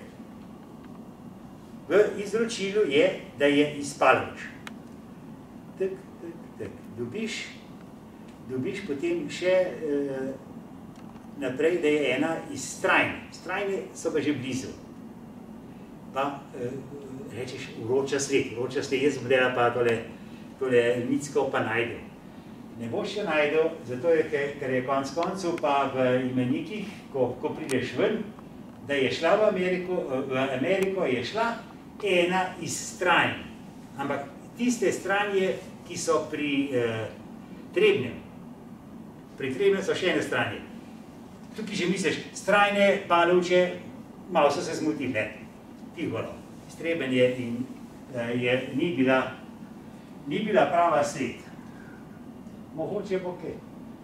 V izročilu je, da je iz Palmoč. Tak, tak, tak. Dobiš, dobiš potem še eh, naprej, da je ena iz Strajne. Strajne so pa že blizu. Pa eh, rečeš vroča sled, vroča sled, jaz bom delala pa tole, tole Micko pa najdel. Ne boš jo najdel, zato je, ker je konc koncev pa v imenikih, ko, ko prideš ven, da je šla v Ameriko, v Ameriko je šla ena iz Strajne. Ampak tiste stranje, ki so pri eh, Trebnjem. Pri Trebnjem so še ene stranje. tukaj že misliš, strajne palovče, malo so se zmotili, ne, tiho, strebenje in je, ni bila, ni bila prava sled. Mogoče bo kaj.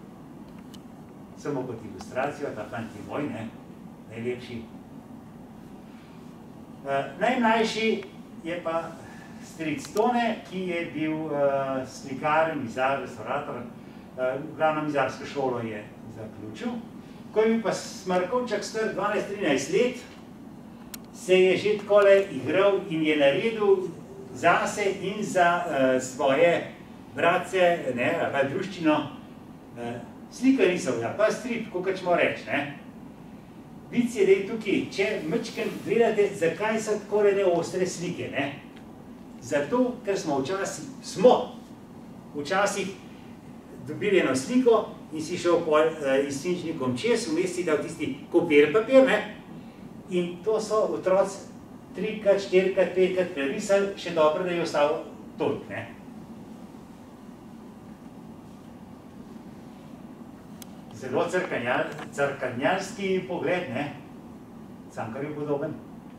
Samo kot ilustracijo, ta fant je moj, ne, najlepši. Uh, najmlajši je pa stric Tone, ki je bil uh, slikar, mizar, restaurator, uh, glavno mizarsko šolo je zaključil. Ko je bil pa Smrkovček star dvanajst trinajst let, se je že takole igral in je naredil zase in za uh, svoje bratce, ne, ali druščino, uh, slikari so, ja, pa strip, kakor ćemo reči, ne. Vic je, da je tukaj, če mečken gledate, zakaj so takole neostre slike, ne? Zato, ker smo včasih, smo včasih dobili eno sliko in si šel pol uh, iz svinčnikom čez, vmes si dal tisti kopir papir, ne? In to so otroci trikrat, štirikrat, petkrat prerisali, še dobro, da je ostal toliko, ne? Zelo crkanjal, crkanjalski pogled, ne? Cankar je podoben.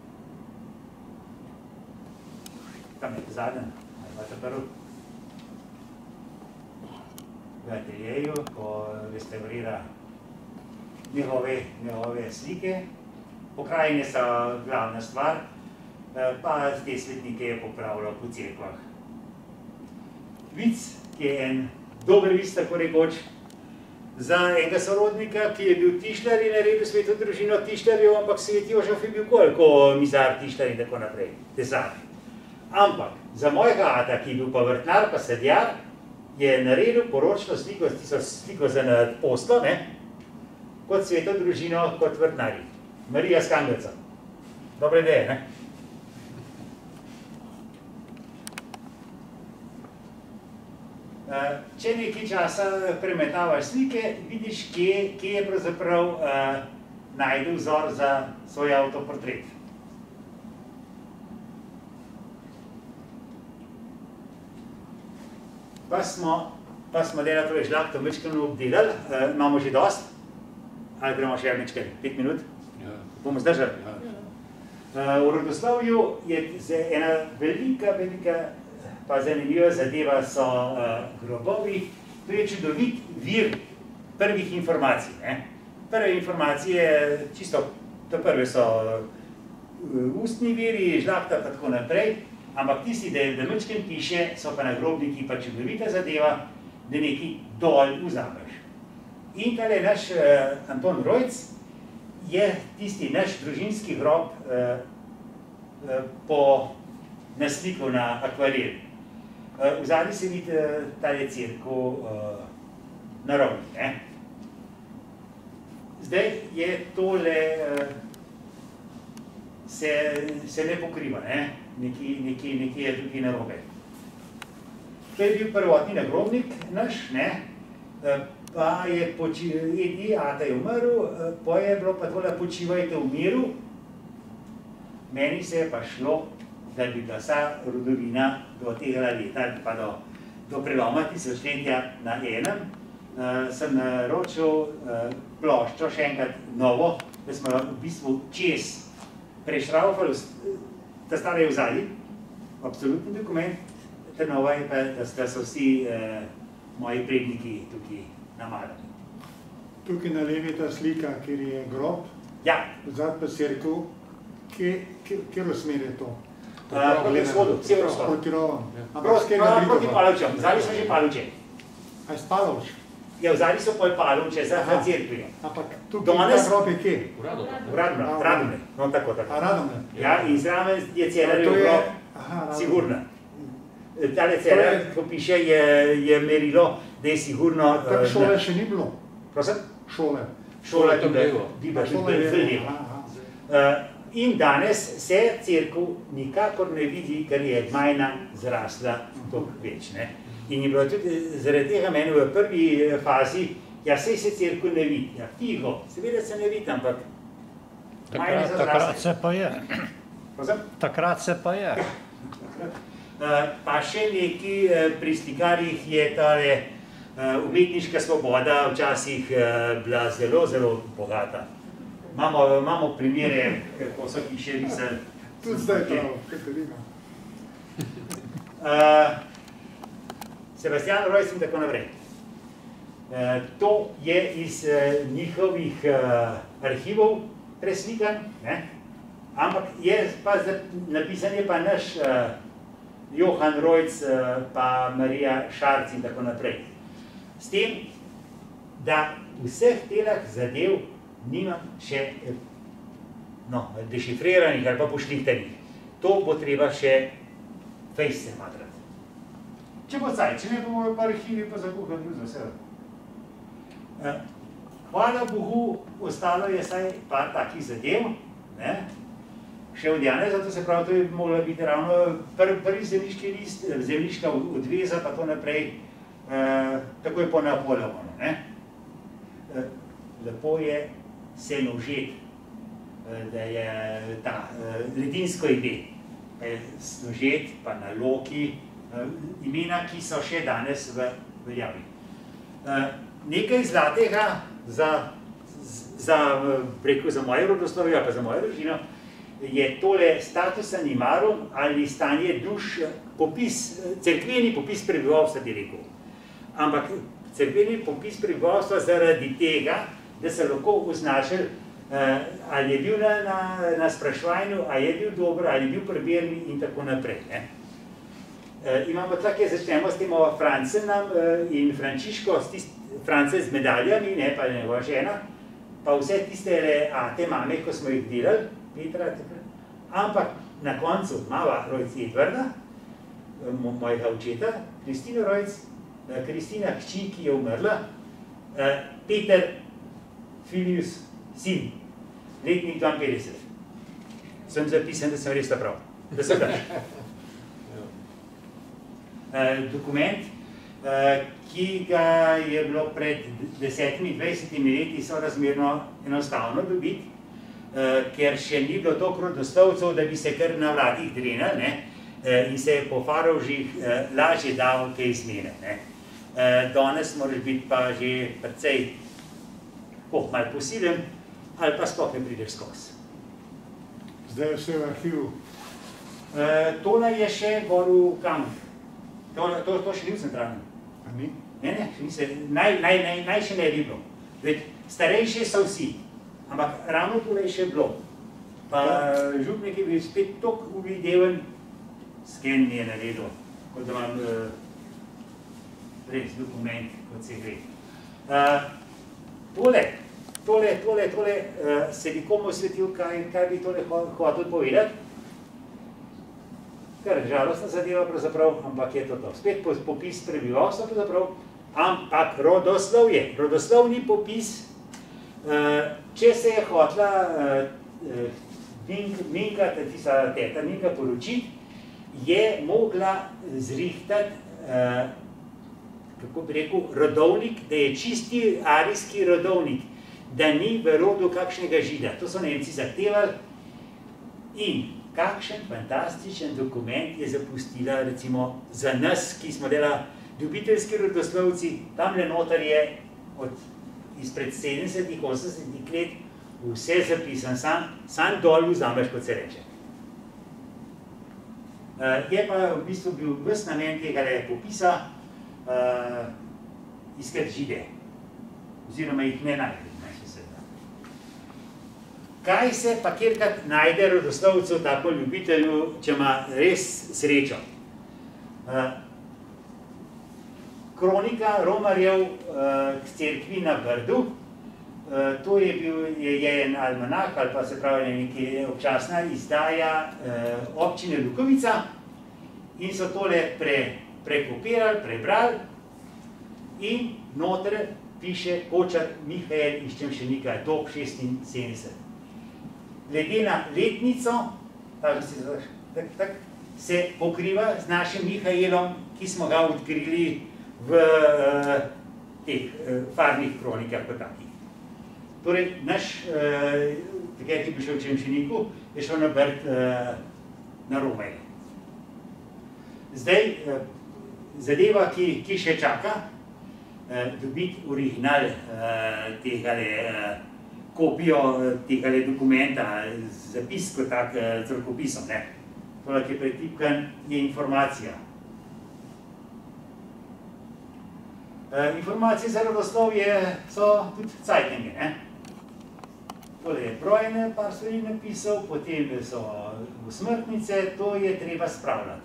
Tam je zadnji, imate prvi. V ateljeju, ko restaurira njegove, njegove slike. Pokrajine so glavna stvar, pa te svetnike je popravljal po cerkvah. Vic, ki je en dober vis, tako rekoč, za enega sorodnika, ki je bil tišljar in naredil sveto družino tišljarjev, ampak svet Jožef je bil bolj, ko mizar, tišljar in tako naprej, tesar. Ampak za mojega ata, ki je bil pa vrtnar, pa sadjar, je naredil poročno sliko, tisto sliko za poslo, ne, kot sveto družino, kot vrtnari. Marija Skangelca. Dobre ideje, ne? Če nekaj časa premetavaš slike, vidiš, kje, kje je pravzaprav uh, najdel vzor za svoj avtoportret. Pa smo, pa smo delali tole žlahto mečkano obdelali, uh, imamo že dost, ali gremo še mečkaj, pet minut? Ja. Bomo zdržali? Ja. Uh, v rodoslovju je ena velika, velika pa zanimiva zadeva so uh, grobovi. To je čudovit vir prvih informacij, ne? Prve informacije, čisto, to prve so uh, ustni viri, žlahta pa tako naprej, ampak tisti, da je mečken piše, so pa nagrobniki pa čudovita zadeva, da nekaj dol vzameš. In tale naš uh, Anton Rojc je tisti naš družinski grob uh, uh, po naslikal na akvarel. V zadnji se vidi tale cerkev na rovni, ne? Zdaj je tole, se, se ne pokriva, ne? Nekje, nekje, nekje je tukaj narobe. To je bil prvotni nagrobnik naš, ne? Pa je počival, Edi, ata je umrl, pa je bilo pa tole počivajte v miru. Meni se je pa šlo, da bi bila vsa rodovina do tega leta, pa do, do preloma tisočletja na enem, uh, sem naročil uh, ploščo, še enkrat novo, da smo v bistvu čez prešraufali, ta stara je v zadnji, absolutni dokument, ta nova je pa, da so vsi uh, moji predniki tukaj namalani. Tukaj na levi ta slika, kjer je grob, ja. Zad pa cerkev, kjer usmer je to? Proti vzhodu, severovzhod. Proti rovom. Proti Palovčem, vzali smo že Palovče. A je s Palovč? Ja, vzali so pol Palovče za cerkvijo. Ampak tukaj ta grob je kje? V Radomlje, Radomlje, no tako tako. A Radomlje? Ja, in zraven je Cerarjev grob, sigurno. Tale Cerar, ko piše, je merilo, da je sigurno... Tako šole še ni bilo? Prosim? Šole. Šole je bilo, biba tudi levo. In danes se cerkev nikakor ne vidi, ker je majna zrasla toliko več, ne. In je bilo tudi zaradi tega meni v prvi fazi, ja, sej se cerkev ne vidi, ja, tiho, seveda se ne vidi, ampak majna zrasla. Takrat se pa je. Prosim? Takrat se pa je. Pa še neki pri slikarjih je tale umetniška svoboda včasih bila zelo, zelo bogata. Imamo, imamo primere, kako so hiše risali. Tudi zdaj prav, Katarina. Uh, Sebastian Rojs in tako naprej. Uh, to je iz uh, njihovih uh, arhivov preslikan, ne? Ampak je pa napisan je pa naš uh, Johan Rojc uh, pa Marija Šarc in tako naprej. S tem, da vseh telah zadev nimam še no, dešifriranih ali pa pošlihtanih. To bo treba še fejs se matrati. Če bo caj, če ne bomo pa arhivi pa zakuhali za vse. Hvala Bogu, ostalo je saj par takih zadev, ne? Še od Janeza, to se pravi, to je mogla biti ravno prvi pr zemljiški list, zemljiška odveza, pa to naprej, eh, takoj po Napoleonu, ne? Eh, lepo je se nožet, eh, da je ta eh, ledinsko ime, pa je snožet, pa na Loki, eh, imena, ki so še danes v veljavi. Eh, nekaj zlatega za, za, preko, za moje rodoslovje, pa za mojo družino, je tole status animarum ali stanje duš, popis, cerkveni popis prebivalstva, bi rekel. Ampak cerkveni popis prebivalstva zaradi tega, da se lahko označili, eh, ali je bil na, na, na spraševanju, ali je bil dober, ali je bil preberni in tako naprej. Ne? Eh, imamo tako, da začnemo s tem Francenom eh, in Frančiško, France z medaljami, ne, pa njegova žena, pa vse tiste a, te mame, ko smo jih delali, Petra, ampak na koncu mala Rojc Edvarda, mojega očeta, Kristina Rojc, Kristina hči, ki je umrla, Peter Filius sin, letnik dvainpetdeset. Sem zapisan, da sem res prav, da sem daš. Dokument, ki ga je bilo pred desetimi, dvajsetimi leti sorazmerno enostavno dobiti, ker še ni bilo toliko rodoslovcev, da bi se kar na vratih drenali, ne? In se je po farovžih lažje dal te izmene. Ne? Danes moraš biti pa že precej oh, malo posilen, ali pa sploh ne prideš skozi. Zdaj je vse v arhivu. Tole je še gor v kamp. To, to, to še ni v centralnem. A ni? Ne, ne, še ni se, naj, naj, naj, naj še ne bi bilo. Starejši so vsi. Ampak ravno tole je še bilo. Pa župnik je bil spet toliko uvideven, sken mi je naredil, kot da imam uh, res dokument, kot se gre. Uh, tole, tole, tole, tole, uh, se bi komu osvetil, kaj, kaj bi tole hotel povedati. Kar žalostna zadeva pravzaprav, ampak je to to. Spet popis prebivalstva pravzaprav, ampak rodoslovje, rodoslovni popis. Če se je hotela Minka, tista teta Minka poročiti, je mogla zrihtati, kako bi rekel, rodovnik, da je čisti arijski rodovnik, da ni v rodu kakšnega žida. To so Nemci zahtevali in kakšen fantastičen dokument je zapustila recimo za nas, ki smo dela ljubiteljski rodoslovci, tamle noter je od izpred sedemdesetih, osemdesetih let vse zapisan, sam, sam dol vzameš, kot se reče. Uh, je pa v bistvu bil ves namen tega popisa uh, iskati žide, oziroma jih ne najti. Kaj se pa kjerkrat najde rodoslovcev tako ljubitelju, če ima res srečo? Uh, Kronika Romarjev uh, k cerkvi na Brdu, uh, to je bil je, je en almanah, ali pa se pravi nekaj občasna izdaja uh, občine Lukovica in so tole pre, prekopirali, prebrali in noter piše Kočar Mihael iz Čemšenika, dob šestinsedemdeset. Glede na letnico, tak, tak, tak, se pokriva z našim Mihaelom, ki smo ga odkrili v uh, teh uh, farnih kronikah pa takih. Torej, naš, uh, takrat, ki bi šel v Čemšeniku, je šel na Brd uh, na Romelj. Zdaj, uh, zadeva, ki, ki še čaka, dobiti original tega kopijo tega dokumenta, zapis kot tak z rokopisom. Tole, ki je pretipkan, je informacija. Informacije za rodoslovje so tudi cajtnenge. Tole je brojne par stvari napisal, potem so usmrtnice, to je treba spravljati.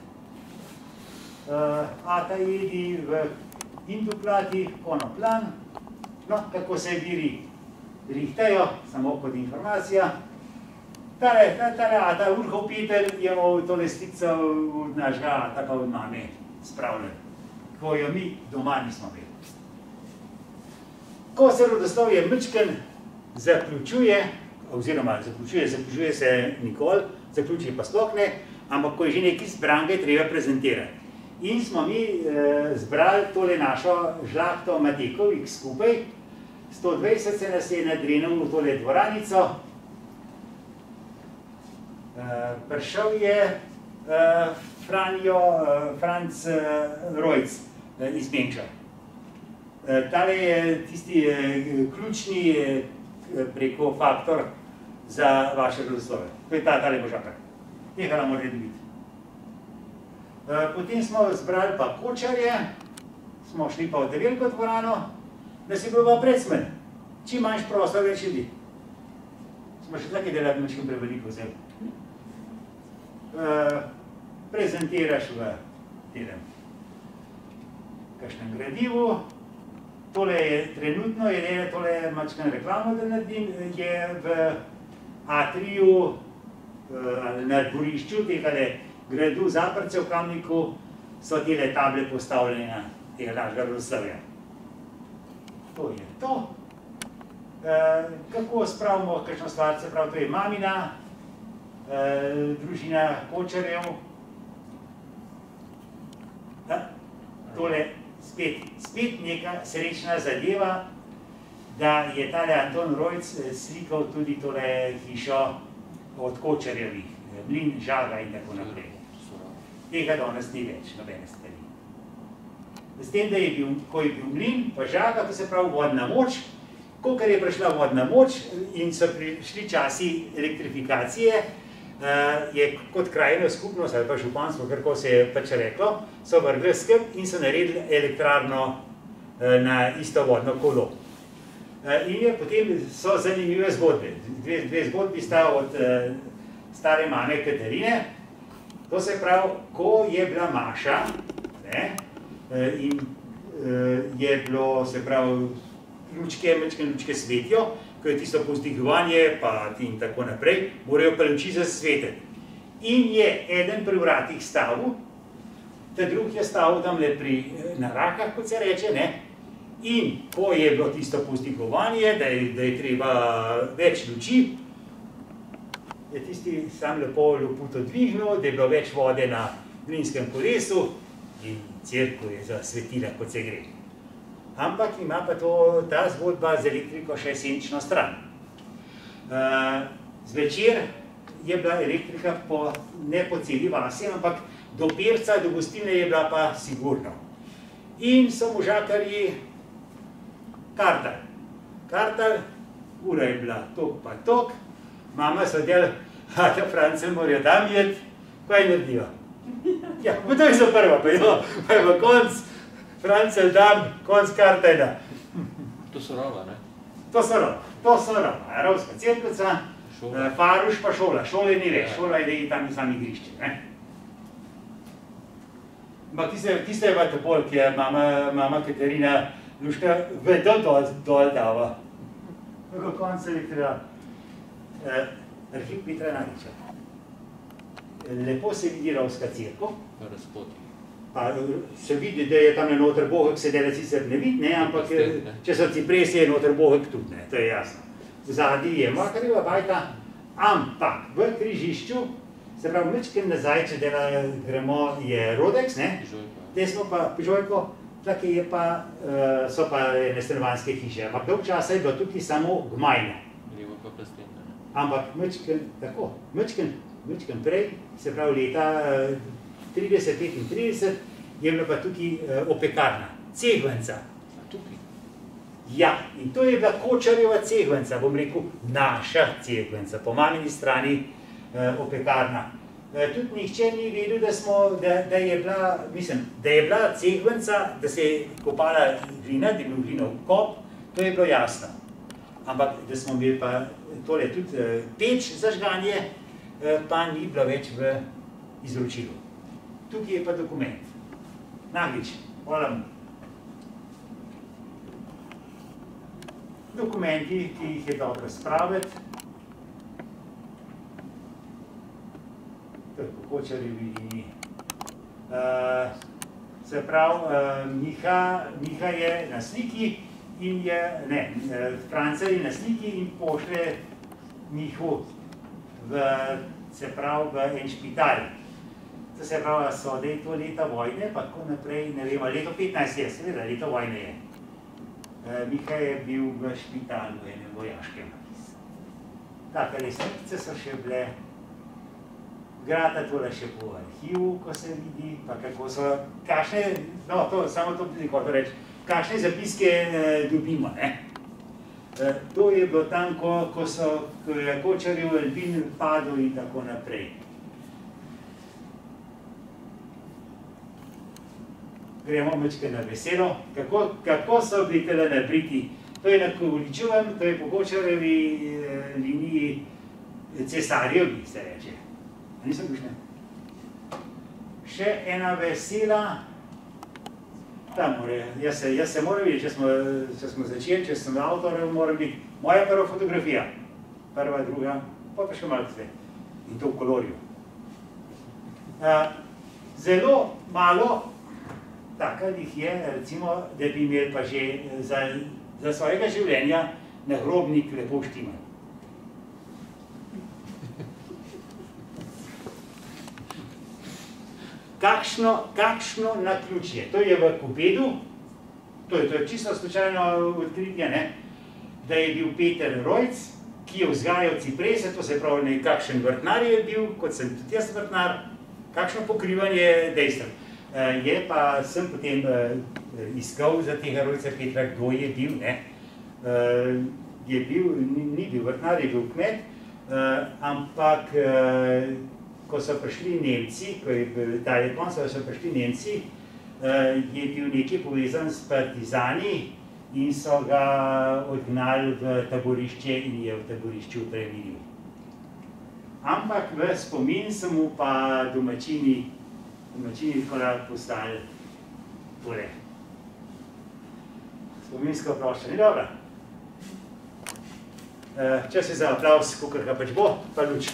Ata jedi v Induplati, konoplan, no, kako se viri rihtajo, samo kot informacija. Tale, tale Ata Urhov Peter je imel tole slico od našega Ata pa od mame spravljen, ko jo mi doma nismo imeli. Ko se rodoslovje mečken zaključuje, oziroma zaključuje, zaključuje se nikoli, zaključuje pa sploh ne, ampak ko je že nekaj zbranega, je treba prezentirati. In smo mi eh, zbrali tole našo žlahto Matekovih skupaj, sto dvajset se nas je nadrenil v tole dvoranico. Eh, prišel je eh, Franjo, eh, Franc eh, Rojc eh, iz Menča. Eh, tale je tisti eh, ključni eh, preko faktor za vaše rodoslovje. To je ta tale možakar. Tega nam morate dobiti. Potem smo zbrali pa kočarje, smo šli pa v veliko dvorano, da si bilo pa predsmen. Čim manjš prostor, več ljudi. Smo še tako delali, mačkim preveliko vzeli. Prezentiraš v tem kakšnem gradivu. Tole je trenutno, je tole mačkem reklamo, da naredim, je v atriju na dvorišču tega gradu Zaprce v Kamniku, so tele table postavljene tega našega rodoslovja. To je to. Kako spravimo kakšno stvar, se pravi, to je mamina, družina kočarjev. Tole spet, spet neka srečna zadeva, da je tale Anton Rojc slikal tudi tole hišo od kočarjevih, mlin, žaga in tako naprej. Tega danes ni več, nobene stvari. S tem, da je bil, ko je bil mlin, pa žaga, to se pravi vodna moč, kolikor je prišla vodna moč in so prišli časi elektrifikacije, je kot krajina skupnost ali pa županstvo, kako se je pač reklo, so vrgli skrb in so naredili elektrarno na isto vodno kolo. In je potem so zanimive zgodbe. Dve, dve zgodbi sta od stare mame Katarine. To se pravi, ko je bila Maša, ne, in je bilo, se pravi, lučke, mečke lučke svetijo, ko je tisto povzdigovanje, pa in tako naprej, morajo pa luči zasvetiti. In je eden pri vratih stavil, ta drug je stavil tamle pri narakah, kot se reče, ne, in ko je bilo tisto povzdigovanje, da je, da je treba več luči, je tisti sam lepo loputo dvignil, da je bilo več vode na mlinskem kolesu in cerkev je zasvetila, kot se gre. Ampak ima pa to, ta zgodba z elektriko še senčno stran. Zvečer je bila elektrika po, ne po celi vasi, ampak do Perca, do gostilne je bila pa sigurno. In so možakarji kartali. Kartali, ura je bila tok pa tok, mama so del, a ta Francel morajo tam jeti, kaj naredijo? Ja, pa to je za prva, pa jo, pa je v konc, Francel dam, konc kartajna. To so rova, ne? To so rova, to so rova, rovska cerkvica, Faruš pa šola, šole ni več, šola je, da je tam sami igrišče, ne? Ampak tiste je pa topol, ki je mama Katarina Luška vedo dol dava. Tako konc se je treba. Arhiv Petra Nadiča. Lepo se vidi rovska cerkev. Pa razpoti. Pa se vidi, da je tam noter bohek, se dela sicer ne vidi, ne, ampak če so cipresi, je noter bohek tudi, ne, to je jasno. Zadnji je Makarjeva bajta, ampak v križišču, se pravi, mečkem nazaj, če dela gremo, je Rodex, ne, te smo pa Pižojko, tlake je pa, so pa nestanovanjske hiše, ampak dolg časa je bilo tukaj samo gmajno. Levo pa plastenta, ne. Ampak mečkem, tako, mečkem, mečkem prej, se pravi leta trideset petintrideset, je bila pa tukaj opekarna, ceglenca. tukaj. Ja, in to je bila Kočarjeva cegvenca, bom rekel, naša cegvenca, po mamini strani eh, opekarna. Eh, tudi nihče ni vedel, da, smo, da, da, je bila, mislim, da je bila cegvenca, da se je kopala glina, da je bil glina v kop, to je bilo jasno. Ampak, da smo imeli pa tole tudi eh, peč za žganje, eh, pa ni bila več v izročilu. Tukaj je pa dokument. Naglič, hvala mu. Dokumenti, ki jih je dobro spraviti. To je po Kočarjevi liniji. Uh, se pravi, uh, Miha, Miha je na sliki in je, ne, uh, Franca je na sliki in pošle Mihu v, se pravi, v en špital. To se pravi, so, da je to leta vojne, pa tako naprej, ne vem, leto petnajst je, seveda, leto vojne je. Miha je bil v špitalu, v enem vojaškem. Take resnice so še bile, grata tole še po arhivu, ko se vidi, pa kako so, kakšne, no, to, samo to bi hotel reči, kakšne zapiske eh, dobimo, ne? Eh, to je bilo tam, ko, ko so, ko je Kočarjev Albin padel in tako naprej. Gremo mečke na veselo, kako, kako so bili tele nabriti. To je na Kovličevem, to je po Kočarjevi eh, liniji cesarjevi, se reče. A nisem dušne? Še ena vesela, tam more, jaz se, jaz se moram videti, če smo, če smo začeli, če sem avtor, moram biti moja prva fotografija. Prva, druga, pa pa še malo sve. In to v kolorju. Uh, zelo malo taka jih je, recimo, da bi imeli pa že za, za svojega življenja nagrobnik lepo štiman. Kakšno, kakšno naključje. To je v Kobedu, to je, to je čisto slučajno odkritje, ne? Da je bil Peter Rojc, ki je vzgajal ciprese, to se pravi, nekakšen vrtnar je bil, kot sem tudi jaz vrtnar, kakšno pokrivanje dejstev. Uh, je pa sem potem uh, iskal za tega Rojca Petra, kdo je bil, ne. Uh, je bil, ni, ni bil vrtnar, je bil kmet, uh, ampak uh, ko so prišli Nemci, ko je bil Italija konca, so prišli Nemci, uh, je bil nekaj povezan s partizani in so ga odgnali v taborišče in je v taborišču preminil. Ampak v spomin so mu pa domačini domačini tako postali tole. Spominsko vprašanje, dobro. Čas je za aplavz, kakor ga pač bo, pa luč.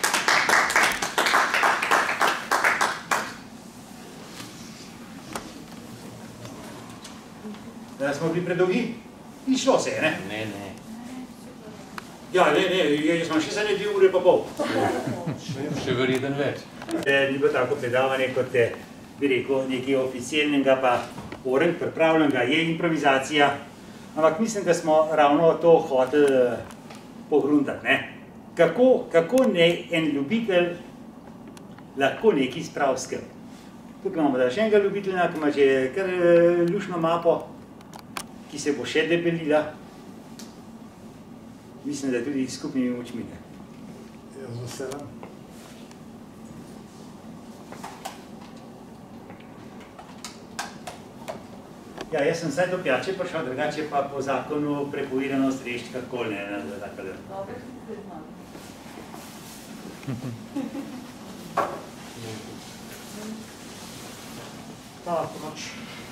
Da smo bili predolgi? Ni šlo se, ne? Ne, ne. Ja, ne, ne, jaz imam še zadnje dve ure pa pol. Še verjeten več. Ni bilo tako predavanje, kot je, bi rekel, nekaj oficialnega, pa orenk pripravljenega, je improvizacija, ampak mislim, da smo ravno to hoteli pogruntati, ne? Kako, kako ne en ljubitelj lahko nekaj spravi skrb. Tukaj imamo da še enega ljubitelja, ki ima že kar lušno mapo, ki se bo še debelila. Mislim, da tudi skupnimi močmi. Jaz veselim. Ja, jaz sem zdaj do pijače prišel, drugače pa po zakonu prepovedano strežiti karkoli, ne, da tako da. Dobro, si se znam. Hvala, pomoč.